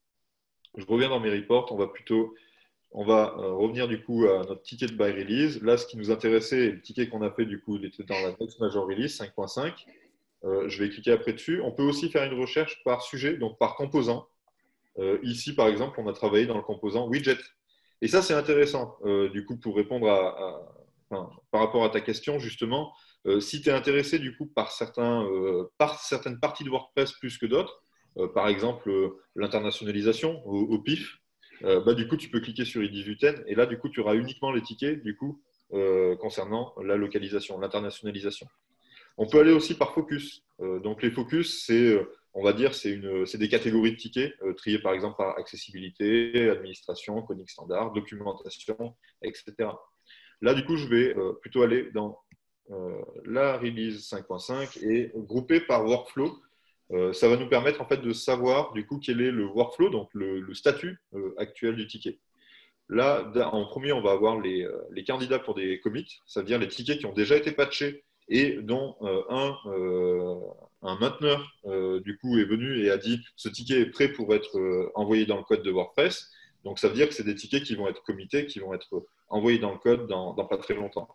Je reviens dans mes reports. On va plutôt, on va euh, revenir du coup à notre ticket de buy release. Là, ce qui nous intéressait, le ticket qu'on a fait, du coup, il était dans la Next Major Release cinq point cinq. Euh, je vais cliquer après dessus. On peut aussi faire une recherche par sujet, donc par composant. Euh, ici, par exemple, on a travaillé dans le composant widget. Et ça, c'est intéressant, euh, du coup, pour répondre à, à enfin, par rapport à ta question, justement, euh, si tu es intéressé, du coup, par, certains, euh, par certaines parties de WordPress plus que d'autres, euh, par exemple, euh, l'internationalisation au, au pif, euh, bah, du coup, tu peux cliquer sur I dix-huit N et là, du coup, tu auras uniquement les tickets, du coup, euh, concernant la localisation, l'internationalisation. On peut aller aussi par focus. Euh, donc les focus, c'est, euh, on va dire, c'est, une, c'est des catégories de tickets euh, triées par exemple par accessibilité, administration, coding standard, documentation, et cetera. Là, du coup, je vais euh, plutôt aller dans euh, la release cinq point cinq et grouper par workflow. Euh, ça va nous permettre en fait de savoir du coup quel est le workflow, donc le, le statut euh, actuel du ticket. Là, en premier, on va avoir les, les candidats pour des commits, c'est-à-dire les tickets qui ont déjà été patchés et dont euh, un, euh, un mainteneur euh, du coup est venu et a dit ce ticket est prêt pour être euh, envoyé dans le code de WordPress. Donc ça veut dire que c'est des tickets qui vont être committés, qui vont être envoyés dans le code dans, dans pas très longtemps.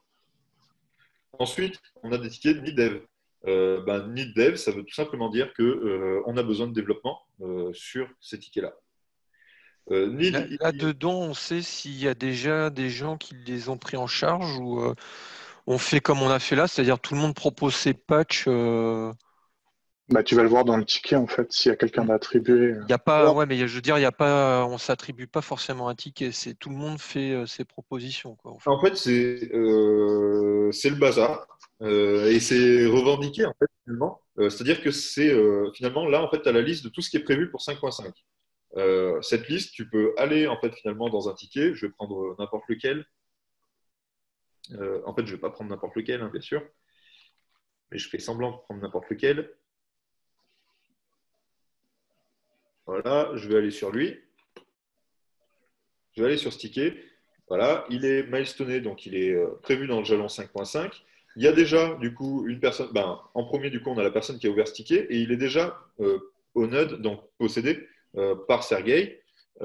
Ensuite, on a des tickets need dev. Euh, ben, need dev, ça veut tout simplement dire qu'on euh, a besoin de développement euh, sur ces tickets-là. Euh, need... Là-dedans, on sait s'il y a déjà des gens qui les ont pris en charge ou euh, on fait comme on a fait là, c'est-à-dire tout le monde propose ses patchs. Euh... Bah, tu vas le voir dans le ticket en fait, s'il y a quelqu'un d'attribué. Il y a pas, ouais, mais je veux dire, il y a pas, on s'attribue pas forcément un ticket. C'est tout le monde fait euh, ses propositions, quoi. En fait, en fait c'est euh, c'est le bazar euh, et c'est revendiqué en fait finalement. Euh, c'est-à-dire que c'est euh, finalement là en fait tu as la liste de tout ce qui est prévu pour cinq point cinq. Euh, cette liste, tu peux aller en fait finalement dans un ticket. Je vais prendre n'importe lequel. Euh, en fait, je vais pas prendre n'importe lequel, hein, bien sûr, mais je fais semblant de prendre n'importe lequel. Voilà, je vais aller sur lui. Je vais aller sur ce ticket. Voilà, il est milestoné, donc il est euh, prévu dans le jalon cinq point cinq. Il y a déjà, du coup, une personne. Ben, en premier, du coup, on a la personne qui a ouvert ce ticket et il est déjà euh, owned, donc possédé euh, par Sergey,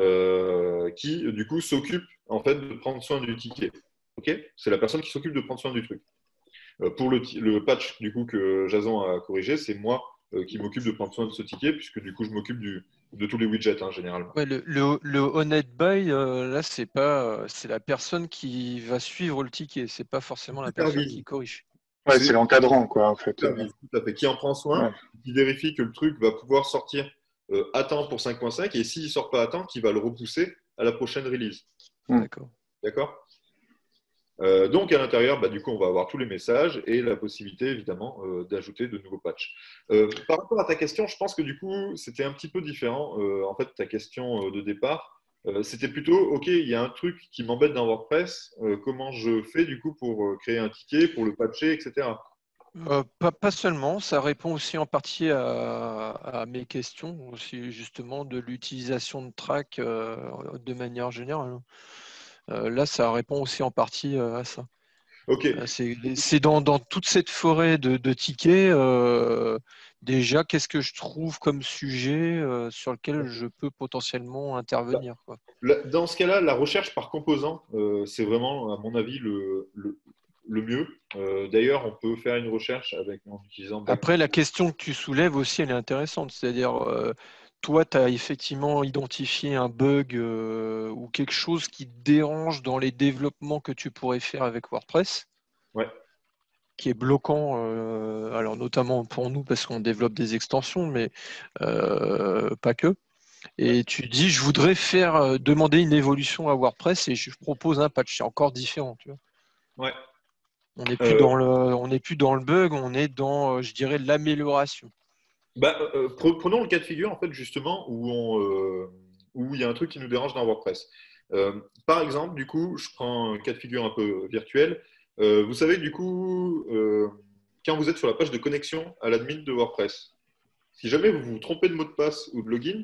euh, qui, du coup, s'occupe en fait de prendre soin du ticket. Ok, c'est la personne qui s'occupe de prendre soin du truc. Euh, pour le, le patch, du coup, que Jason a corrigé, c'est moi euh, qui m'occupe de prendre soin de ce ticket, puisque du coup, je m'occupe du, de tous les widgets, hein, généralement. Ouais, le, le, le honnête buy, euh, là, c'est pas, euh, c'est la personne qui va suivre le ticket, c'est pas forcément la personne Supervise. qui corrige. Ouais, C'est c'est l'encadrant, quoi, en fait. supervise, tout à fait. Qui en prend soin, Ouais. qui vérifie que le truc va pouvoir sortir euh, à temps pour cinq point cinq, et s'il ne sort pas à temps, qui va le repousser à la prochaine release. Mm. D'accord. D'accord. Euh, donc à l'intérieur, bah, du coup, on va avoir tous les messages et la possibilité, évidemment, euh, d'ajouter de nouveaux patchs. Euh, par rapport à ta question, je pense que du coup, c'était un petit peu différent. Euh, en fait, ta question euh, de départ, euh, c'était plutôt, OK, il y a un truc qui m'embête dans WordPress. Euh, comment je fais, du coup, pour euh, créer un ticket, pour le patcher, et cetera. Euh, pas, pas seulement, ça répond aussi en partie à, à mes questions, aussi justement de l'utilisation de track euh, de manière générale. Euh, là, ça répond aussi en partie euh, à ça. OK. Euh, C'est c'est dans, dans toute cette forêt de, de tickets, euh, déjà, qu'est-ce que je trouve comme sujet euh, sur lequel je peux potentiellement intervenir, quoi. Là, dans ce cas-là, la recherche par composant, euh, c'est vraiment, à mon avis, le, le, le mieux. Euh, D'ailleurs, on peut faire une recherche avec, en utilisant Back. Après, la question que tu soulèves aussi, elle est intéressante. C'est-à-dire, euh, toi, tu as effectivement identifié un bug euh, ou quelque chose qui te dérange dans les développements que tu pourrais faire avec WordPress, Ouais. qui est bloquant, euh, alors notamment pour nous parce qu'on développe des extensions, mais euh, pas que. Et tu dis, je voudrais faire euh, demander une évolution à WordPress et je propose un patch. C'est encore différent, tu vois. Ouais. On n'est plus Euh, dans le, on n'est plus dans le bug, on est dans, euh, je dirais, l'amélioration. bah, euh, pre- prenons le cas de figure, en fait, justement, où on, euh, où il y a un truc qui nous dérange dans WordPress. Euh, par exemple, du coup, je prends un cas de figure un peu virtuel. Euh, vous savez, du coup, euh, quand vous êtes sur la page de connexion à l'admin de WordPress, si jamais vous vous trompez de mot de passe ou de login,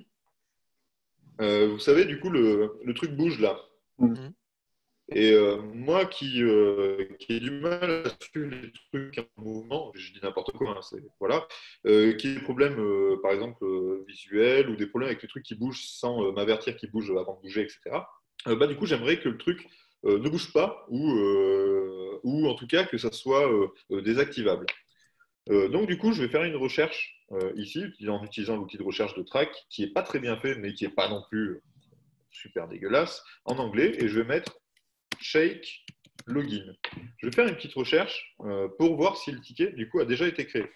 euh, vous savez, du coup, le, le truc bouge là. Mm. Mhm. Et euh, moi qui, euh, qui ai du mal à suivre les trucs en mouvement, je dis n'importe quoi, hein, c'est- voilà, euh, qui a des problèmes, euh, par exemple, euh, visuels ou des problèmes avec les trucs qui bougent sans euh, m'avertir qu'ils bougent avant de bouger, et cetera. Euh, bah, du coup, j'aimerais que le truc euh, ne bouge pas ou, euh, ou en tout cas que ça soit euh, euh, désactivable. Euh, donc, du coup, je vais faire une recherche euh, ici en utilisant l'outil de recherche de Track qui n'est pas très bien fait, mais qui n'est pas non plus super dégueulasse, en anglais, et je vais mettre shake login. Je vais faire une petite recherche euh, pour voir si le ticket du coup a déjà été créé.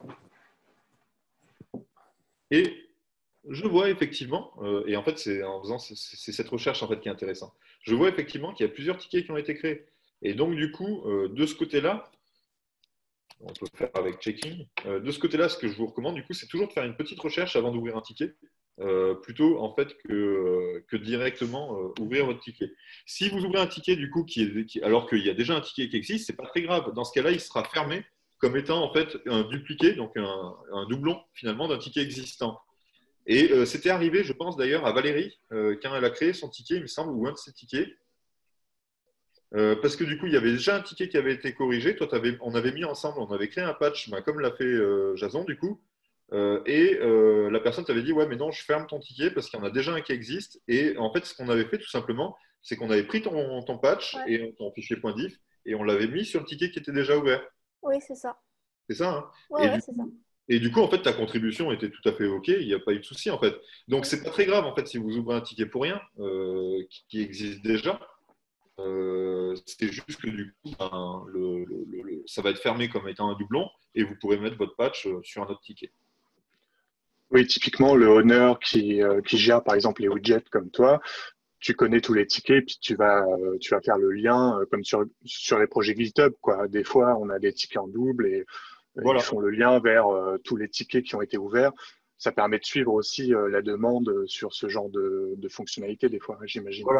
Et je vois effectivement, euh, et en fait c'est en faisant c'est cette recherche en fait qui est intéressante. Je vois effectivement qu'il y a plusieurs tickets qui ont été créés. Et donc du coup, euh, de ce côté-là, on peut faire avec checking. Euh, de ce côté-là, ce que je vous recommande du coup, c'est toujours de faire une petite recherche avant d'ouvrir un ticket. Euh, plutôt en fait que, euh, que directement euh, ouvrir votre ticket. Si vous ouvrez un ticket du coup qui est, qui, alors qu'il y a déjà un ticket qui existe, c'est pas très grave. Dans ce cas-là, il sera fermé comme étant en fait un dupliqué, donc un, un doublon finalement d'un ticket existant. Et euh, c'était arrivé, je pense d'ailleurs, à Valérie euh, quand elle a créé son ticket, il me semble, ou un de ses tickets. Euh, parce que du coup, il y avait déjà un ticket qui avait été corrigé. Toi, t'avais, on avait mis ensemble, on avait créé un patch, ben, comme l'a fait euh, Jason, du coup. Euh, et euh, la personne t'avait dit, ouais, mais non, je ferme ton ticket parce qu'il y en a déjà un qui existe. Et en fait, ce qu'on avait fait tout simplement, c'est qu'on avait pris ton, ton patch Ouais. et ton fichier .diff et on l'avait mis sur le ticket qui était déjà ouvert. Oui, c'est ça. C'est ça, hein. Ouais, et, ouais, du c'est ça. coup, et du coup, en fait, ta contribution était tout à fait OK. Il n'y a pas eu de souci, en fait. Donc, c'est pas très grave, en fait, si vous ouvrez un ticket pour rien, euh, qui, qui existe déjà. Euh, c'est juste que du coup, ben, le, le, le, ça va être fermé comme étant un doublon et vous pourrez mettre votre patch sur un autre ticket. Oui, typiquement, le owner qui, euh, qui gère par exemple les widgets comme toi, tu connais tous les tickets, puis tu vas, euh, tu vas faire le lien euh, comme sur, sur les projets GitHub, quoi. Des fois, on a des tickets en double et euh, Voilà. ils font le lien vers euh, tous les tickets qui ont été ouverts. Ça permet de suivre aussi euh, la demande sur ce genre de, de fonctionnalité, des fois, j'imagine. Voilà.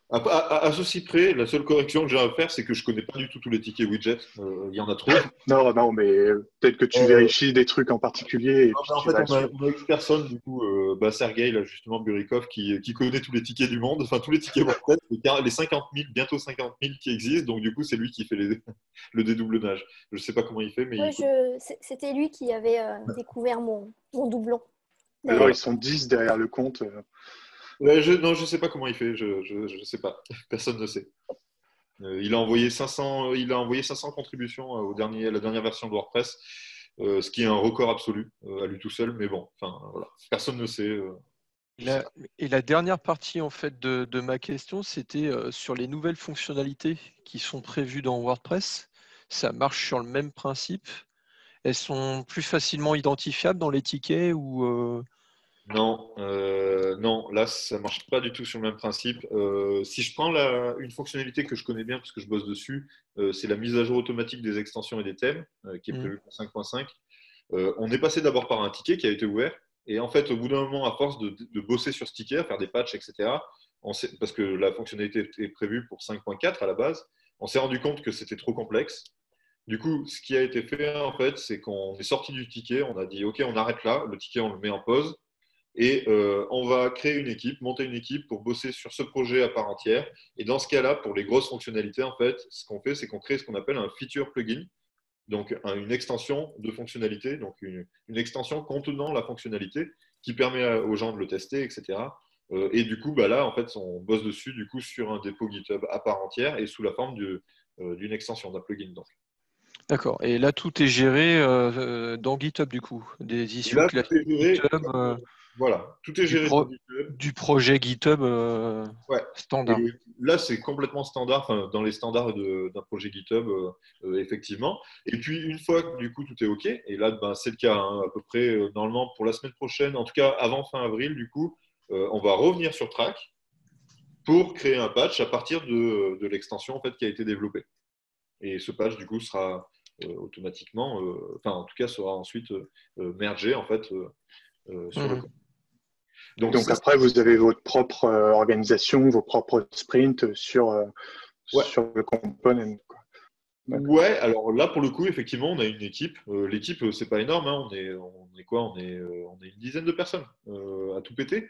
À, à- à ceci près, la seule correction que j'ai à faire, c'est que je connais pas du tout tous les tickets widgets. Euh, Il y en a trop. Non, non, mais peut-être que tu Euh, vérifies des trucs en particulier et Non, puis mais en tu fait, vas on a, dessus. on a X personne, du coup, euh, bah, Sergei, là, justement, Burikov, qui, qui connaît tous les tickets du monde, enfin tous les tickets WordPress, les quar- les cinquante mille, bientôt cinquante mille qui existent, donc du coup, c'est lui qui fait les- le dédoublonnage. Je sais pas comment il fait, mais Ouais, il connaît. je... c'est- c'était lui qui avait euh, découvert mon, mon doublon, Alors, Voilà. ils d'ailleurs. sont dix derrière le compte. euh. Ouais, je, non, je sais pas comment il fait, je, je, je sais pas. Personne ne sait. Euh, il a envoyé cinq cents, il a envoyé cinq cents contributions euh, au dernier, à la dernière version de WordPress, euh, ce qui est un record absolu euh, à lui tout seul, mais bon, enfin, voilà. Personne ne sait. euh, je sais La- pas. et la dernière partie en fait de, de ma question, c'était euh, sur les nouvelles fonctionnalités qui sont prévues dans WordPress. Ça marche sur le même principe. Elles sont plus facilement identifiables dans les tickets ou euh, Non, euh, non, là, ça marche pas du tout sur le même principe. Euh, si je prends la- une fonctionnalité que je connais bien parce que je bosse dessus, euh, c'est la mise à jour automatique des extensions et des thèmes, euh, qui est hmm, prévue pour cinq point cinq. Euh, on est passé d'abord par un ticket qui a été ouvert. Et en fait, au bout d'un moment, à force de, de bosser sur ce ticket, à faire des patchs, et cetera, on s'est- parce que la fonctionnalité est prévue pour cinq point quatre à la base, on s'est rendu compte que c'était trop complexe. Du coup, ce qui a été fait, en fait, c'est qu'on est sorti du ticket, on a dit, OK, on arrête là, le ticket, on le met en pause. Et euh, on va créer une équipe, monter une équipe pour bosser sur ce projet à part entière. Et dans ce cas-là, pour les grosses fonctionnalités, en fait, ce qu'on fait, c'est qu'on crée ce qu'on appelle un feature plugin, donc un- une extension de fonctionnalité, donc une, une extension contenant la fonctionnalité qui permet à- aux gens de le tester, et cetera. Euh, et du coup, bah là, en fait, on bosse dessus du coup sur un dépôt GitHub à part entière et sous la forme du- euh, d'une extension, d'un plugin. Donc. d'accord. Et là, tout est géré euh, euh, dans GitHub du coup, des Et issues là, tout classiques est géré, GitHub, euh, voilà, tout est du, géré dans pro- GitHub. du projet GitHub euh, Ouais. Et standard. là, c'est complètement standard, enfin, dans les standards de- d'un projet GitHub, euh, euh, effectivement. Et puis, une fois que du coup tout est OK, et là, ben, c'est le cas, hein, à peu près, euh, normalement, pour la semaine prochaine, en tout cas avant fin avril, du coup, euh, on va revenir sur Track pour créer un patch à partir de, de l'extension en fait, qui a été développée. Et ce patch, du coup, sera euh, automatiquement, euh, enfin, en tout cas, sera ensuite euh, euh, mergé en fait, euh, euh, sur le Mhm. code. Et Donc, donc ça, après, vous avez votre propre euh, organisation, vos propres sprints sur, euh, ouais. sur le component, quoi. D'accord. Ouais, alors là pour le coup, effectivement, on a une équipe. Euh, l'équipe, euh, c'est pas énorme, hein. On est, on est quoi? On est, euh, on est une dizaine de personnes euh, à tout péter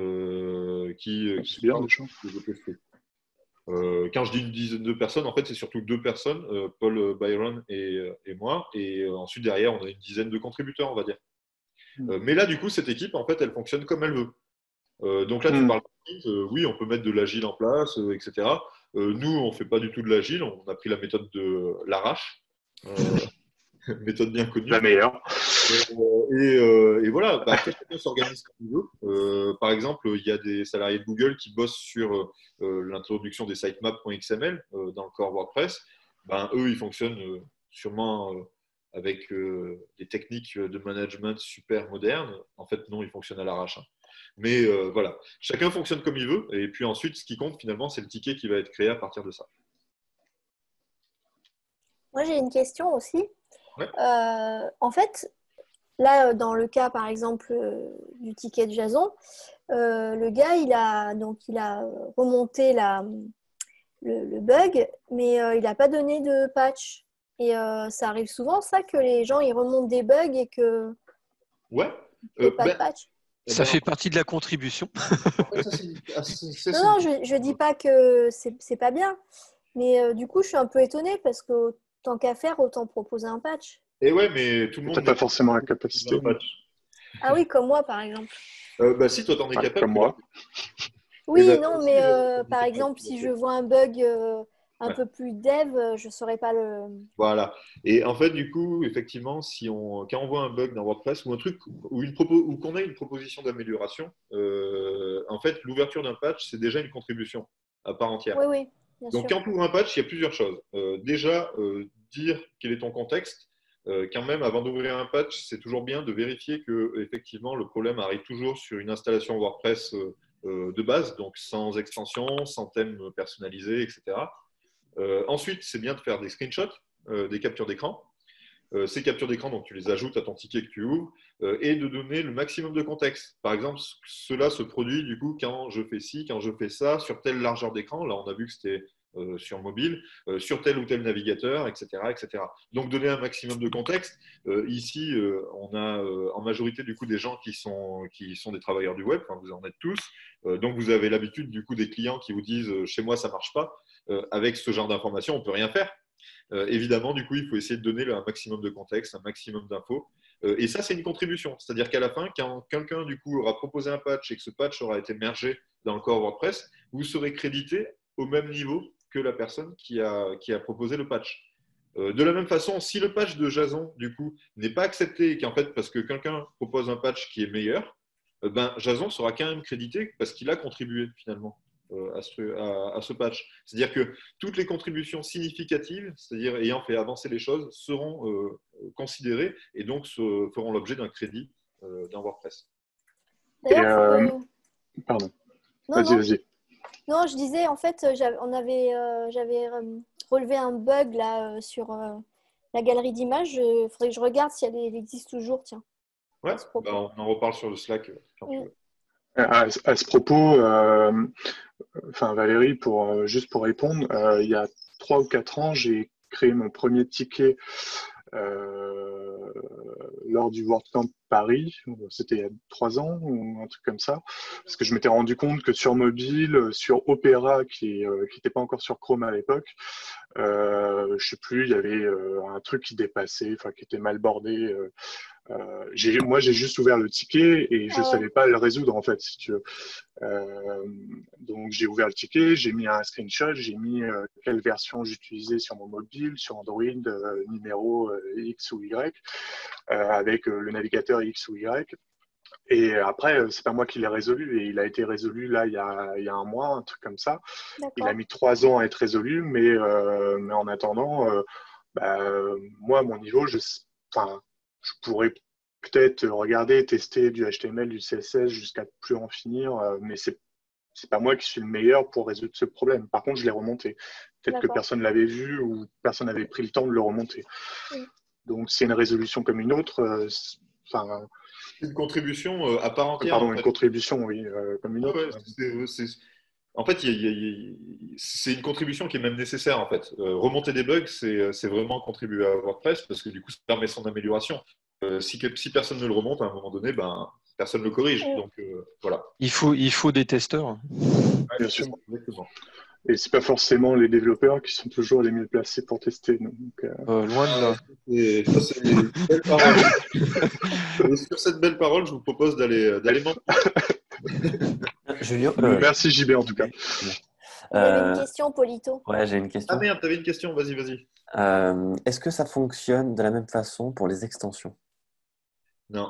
euh, qui, euh, qui C'est se bien chargent déjà. de développer ce truc. Euh, quand je dis une dizaine de personnes, en fait, c'est surtout deux personnes, euh, Paul Byron et, euh, et moi. Et euh, ensuite, derrière, on a une dizaine de contributeurs, on va dire. Euh, mais là, du coup, cette équipe, en fait, elle fonctionne comme elle veut. Euh, donc là, tu Hmm. parles de sprint, euh, oui, on peut mettre de l'agile en place, euh, et cetera. Euh, nous, on ne fait pas du tout de l'agile, on a pris la méthode de l'arrache, euh, méthode bien La connue. meilleure. Euh, et, euh, et voilà, bah, après, chacun s'organise comme il veut. Euh, par exemple, il y a des salariés de Google qui bossent sur euh, l'introduction des sitemaps.xml euh, dans le core WordPress. Ben, eux, ils fonctionnent euh, sûrement euh, avec euh, des techniques de management super modernes. En fait, non, ils fonctionnent à l'arrache, hein. Mais euh, voilà, chacun fonctionne comme il veut. Et puis ensuite, ce qui compte finalement, c'est le ticket qui va être créé à partir de ça. Moi, j'ai une question aussi. Ouais. Euh, en fait, là, dans le cas, par exemple, euh, du ticket de Jason, euh, le gars, il a, donc, il a remonté la, le, le bug, mais euh, il n'a pas donné de patch. Et euh, ça arrive souvent, ça, que les gens ils remontent des bugs et que Ouais. qu'il n'y Euh, ait pas de ben, patch. eh Ça ben, fait partie de la contribution. en fait, ça, c'est, ah, c'est- c'est- Non, c'est- non, je ne dis pas que c'est c'est pas bien. Mais euh, du coup, je suis un peu étonnée parce que tant qu'à faire, autant proposer un patch. Et ouais, mais tout le Tu monde n'as pas n'est pas forcément la capable de faire capacité. un patch. Ah oui, comme moi, par exemple. Euh, bah si, toi, t'en es Ouais, capable. comme Tu l'as. moi. Eh Oui, ben, non, aussi, mais euh, euh, t'en es par capable, exemple, tout à si je fait. vois un bug euh, un Ouais. peu plus dev, euh, je ne saurais pas le. Voilà. Et en fait, du coup, effectivement, si on, quand on voit un bug dans WordPress ou un truc ou, une propo, ou qu'on a une proposition d'amélioration, euh, en fait, l'ouverture d'un patch, c'est déjà une contribution à part entière. Oui, oui, bien Donc, sûr. quand tu ouvres un patch, il y a plusieurs choses. Euh, déjà, euh, dire quel est ton contexte. Euh, quand même, avant d'ouvrir un patch, c'est toujours bien de vérifier que effectivement le problème arrive toujours sur une installation WordPress euh, euh, de base, donc sans extension, sans thème personnalisé, et cetera. Euh, ensuite, c'est bien de faire des screenshots, euh, des captures d'écran. euh, ces captures d'écran, donc tu les ajoutes à ton ticket que tu ouvres, euh, et de donner le maximum de contexte. Par exemple, cela se produit du coup quand je fais ci, quand je fais ça, sur telle largeur d'écran. Là, on a vu que c'était euh, sur mobile, euh, sur tel ou tel navigateur, et cetera, et cetera. Donc, donner un maximum de contexte. Euh, ici, euh, on a euh, en majorité du coup des gens qui sont, qui sont des travailleurs du web, enfin, vous en êtes tous. Euh, donc, vous avez l'habitude du coup des clients qui vous disent euh, chez moi ça marche pas. Euh, avec ce genre d'informations, on peut rien faire. Euh, évidemment, du coup, il faut essayer de donner un maximum de contexte, un maximum d'infos. Euh, et ça, c'est une contribution. C'est-à-dire qu'à la fin, quand quelqu'un du coup aura proposé un patch et que ce patch aura été mergé dans le corps WordPress, vous serez crédité au même niveau que la personne qui a, qui a proposé le patch. Euh, de la même façon, si le patch de Jason, du coup, n'est pas accepté et qu'en fait, parce que quelqu'un propose un patch qui est meilleur, euh, ben, Jason sera quand même crédité parce qu'il a contribué finalement. À ce, à, à ce patch. C'est-à-dire que toutes les contributions significatives, c'est-à-dire ayant fait avancer les choses, seront euh, considérées et donc se, feront l'objet d'un crédit euh, dans WordPress. D'ailleurs, euh, euh... pardon. Non, vas-y, non. vas-y. Non, je disais, en fait, j'avais, on avait, euh, j'avais euh, relevé un bug là euh, sur euh, la galerie d'images. Il faudrait que je regarde si elle, elle existe toujours. Tiens. Ouais, bah on en reparle sur le Slack quand tu veux. À, à ce propos, euh, enfin Valérie, pour, euh, juste pour répondre, euh, il y a trois ou quatre ans, j'ai créé mon premier ticket euh, lors du WordCamp Paris. C'était il y a trois ans ou un truc comme ça, parce que je m'étais rendu compte que sur mobile, sur Opera, qui euh, qui n'était pas encore sur Chrome à l'époque, euh, je sais plus, il y avait euh, un truc qui dépassait, enfin qui était mal bordé. Euh, Euh, j'ai, moi, j'ai juste ouvert le ticket et je Ah ouais. savais pas le résoudre en fait, si tu veux. Euh, donc, j'ai ouvert le ticket, j'ai mis un screenshot, j'ai mis euh, quelle version j'utilisais sur mon mobile, sur Android, euh, numéro euh, X ou Y, euh, avec euh, le navigateur X ou Y. Et après, euh, c'est pas moi qui l'ai résolu et il a été résolu là il y a, il y a un mois, un truc comme ça. D'accord. Il a mis trois ans à être résolu, mais, euh, mais en attendant, euh, bah, moi, à mon niveau, je, enfin, je pourrais peut-être regarder, tester du H T M L, du C S S jusqu'à plus en finir, euh, mais c'est c'est pas moi qui suis le meilleur pour résoudre ce problème. Par contre, je l'ai remonté. Peut-être que D'accord. personne l'avait vu ou personne n'avait pris le temps de le remonter. Mm. Donc, c'est une résolution comme une autre. euh, c'est- Enfin, Une contribution euh, à part entière. pardon, en une fait. contribution, oui, euh, comme une Ouais, autre. ouais, c'est- c'est- En fait, il y a- il y a- il y a- c'est une contribution qui est même nécessaire. En fait, Euh, remonter des bugs, c'est c'est vraiment contribuer à WordPress parce que du coup, ça permet son amélioration. Euh, si, que- si personne ne le remonte, à un moment donné, ben, personne ne le corrige. Mm. Donc euh, voilà. Il faut, il faut des testeurs. Ouais, Bien c'est sûr. ça, exactement. Et c'est pas forcément les développeurs qui sont toujours les mieux placés pour tester. Donc, euh, Euh, loin de là. Et ça, c'est une belle parole. Et sur cette belle parole, je vous propose d'aller d'aller manger. Julien, euh, Merci J B en tout cas. Il y avait euh, une question, Polito. ouais, j'ai une Ah question. merde, t'avais une question, vas-y, vas-y. Euh, est-ce que ça fonctionne de la même façon pour les extensions? Non.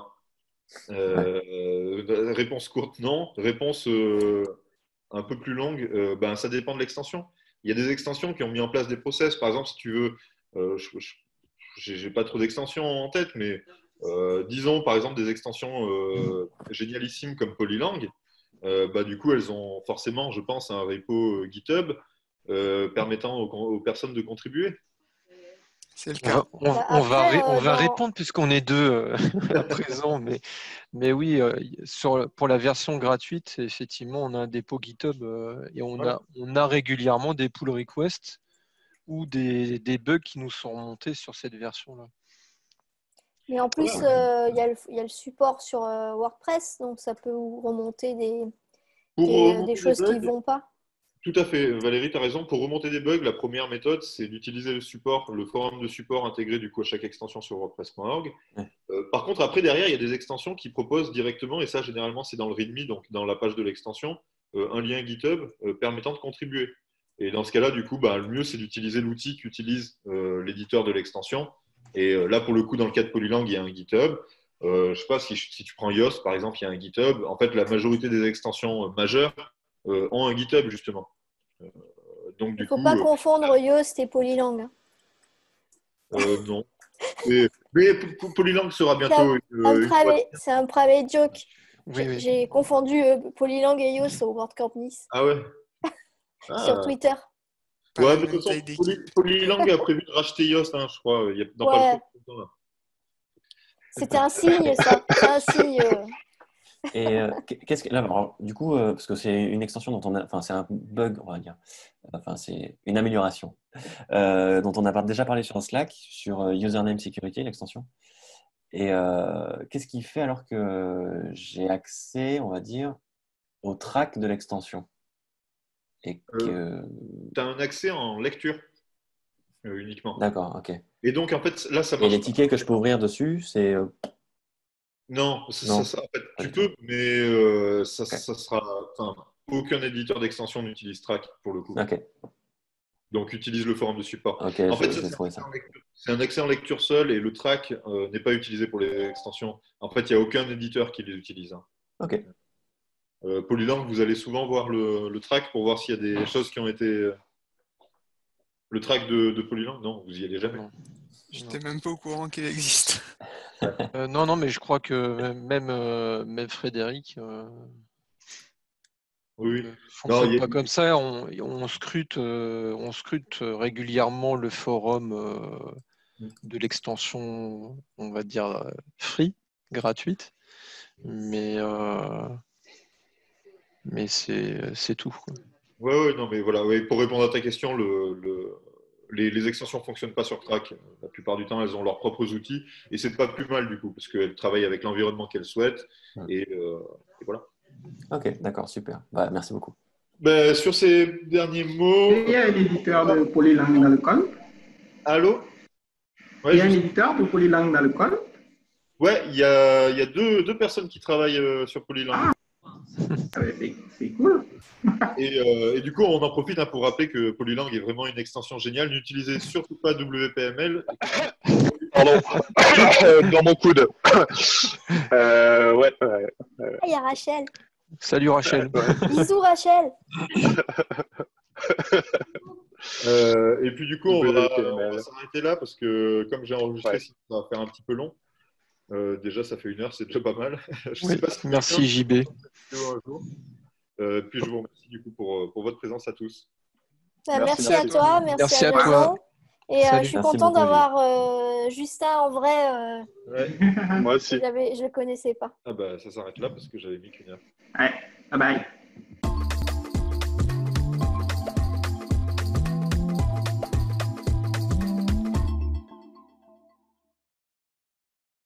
Euh, réponse courte, non. Réponse euh, un peu plus longue, euh, ben, ça dépend de l'extension. Il y a des extensions qui ont mis en place des process. Par exemple, si tu veux, euh, je j'ai pas trop d'extensions en tête, mais euh, disons par exemple des extensions euh, génialissimes comme Polylang. Euh, bah, du coup, elles ont forcément, je pense, un repo GitHub euh, permettant aux, aux personnes de contribuer. C'est le On cas. va, on, Bah, on va, après, ré- on euh, va dans- répondre puisqu'on est deux euh, à présent, mais, mais oui, euh, sur, pour la version gratuite, effectivement, on a un dépôt GitHub euh, et on, Voilà. a, on a régulièrement des pull requests ou des, des bugs qui nous sont remontés sur cette version-là. Mais en plus, Voilà. euh, il y a le- il y a le support sur euh, WordPress, donc ça peut vous remonter des, Pour des, remonter des des choses qui ne bugs, vont pas. tout à fait, Valérie, tu as raison. Pour remonter des bugs, la première méthode, c'est d'utiliser le support, le forum de support intégré du coup à chaque extension sur WordPress point org. Ouais. Euh, par contre, après, derrière, il y a des extensions qui proposent directement, et ça, généralement, c'est dans le README, donc dans la page de l'extension, euh, un lien GitHub euh, permettant de contribuer. Et dans ce cas-là, du coup, bah, le mieux, c'est d'utiliser l'outil qu'utilise euh, l'éditeur de l'extension. Et euh, là, pour le coup, dans le cas de Polylang, il y a un GitHub. Euh, je sais pas, si, si tu prends Yoast, par exemple, il y a un GitHub. En fait, la majorité des extensions euh, majeures euh, ont un GitHub, justement. Euh, donc, Il du ne faut coup, pas euh, confondre Yoast et Polylang. hein. euh, non. Et- mais P- P- Polylang sera C'est bientôt un, une, un une private, c'est un private joke. Oui, J'ai oui. j'ai confondu euh, Polylang et Yoast au WordCamp Nice Ah ouais. sur Ah, Twitter. pas Ouais, la mais de même toute façon, taille d'équipe. Poly- Polylang a prévu de racheter Yoast, hein, je crois. Il y a, dans Ouais. pas longtemps, là. C'était un signe, ça. C'est un signe. euh. Et euh, qu'est-ce que là, alors, du coup, euh, parce que c'est une extension dont on a, enfin, c'est un bug, on va dire. Enfin, c'est une amélioration euh, dont on a déjà parlé sur Slack, sur euh, Username Security, l'extension. Et euh, qu'est-ce qui fait alors que j'ai accès, on va dire, au track de l'extension et que... Euh, tu as un accès en lecture euh, uniquement. D'accord, ok. Et donc, en fait, là, ça Et marche les pas. tickets que je peux ouvrir dessus, c'est... euh, Non, ça, Non, ça- ça- en fait, pas tu du peux, mais euh, ça, Ok. ça sera. Enfin, aucun éditeur d'extension n'utilise Track pour le coup. Ok, Donc, utilise le forum de support. ok, En je, fait, je ça, vais c'est un trouver accès ça. en lecture. C'est un accès en lecture seul et le Track euh, n'est pas utilisé pour les extensions. En fait, il n'y a aucun éditeur qui les utilise, hein. Ok, Euh, Polylang, vous allez souvent voir le, le Track pour voir s'il y a des choses qui ont été. Le Track de, de Polylang, non, vous y allez jamais. Non. J'étais même pas au courant qu'il existe. Euh, non, non, mais je crois que même, euh, même Frédéric Oui, euh, oui. ne Non, fonctionne il y a- pas comme ça. On, on scrute, euh, on scrute régulièrement le forum euh, de l'extension, on va dire, euh, free, gratuite. Mais, euh, mais c'est c'est tout, quoi. Ouais, ouais, non, mais voilà, ouais, pour répondre à ta question, le, le- les, les extensions ne fonctionnent pas sur Track. La plupart du temps, elles ont leurs propres outils et c'est pas plus mal du coup, parce qu'elles travaillent avec l'environnement qu'elles souhaitent. Hmm. Et, euh, et voilà. ok, d'accord, super. Bah, merci beaucoup. Ben, sur ces derniers mots, Et il y a un éditeur de Polylang dans le code. allô? Il Ouais, y a un je- éditeur de Polylang dans le code. ouais, il y a, il y a deux, deux personnes qui travaillent euh, sur Polylang. Ah. Ah ouais, c'est- c'est cool. Et, euh, et du coup, on en profite, hein, pour rappeler que Polylang est vraiment une extension géniale. N'utilisez surtout pas W P M L. Pardon, dans mon coude. Euh, ouais, ouais, Ah, il y a Rachel. Salut Rachel. ouais. Bisous, Rachel. Euh, et puis du coup, on va, W P M L. on va s'arrêter là parce que comme j'ai enregistré, Ouais. sinon ça va faire un petit peu long. Euh, déjà, ça fait une heure, c'est déjà pas mal. Je Oui, sais pas si merci quelqu'un J B. peut faire cette vidéo un jour. Euh, puis je vous remercie du coup pour, pour votre présence à tous. Bah, Merci, merci, merci. à toi, merci, Merci à à toi. Jason. Et euh, Salut. je suis Merci contente beaucoup, d'avoir euh, Justin en vrai. Euh, Ouais. Moi aussi. j'avais- je ne le connaissais pas. Ah bah ça s'arrête là parce que j'avais mis qu'une heure. Ouais, bye bye.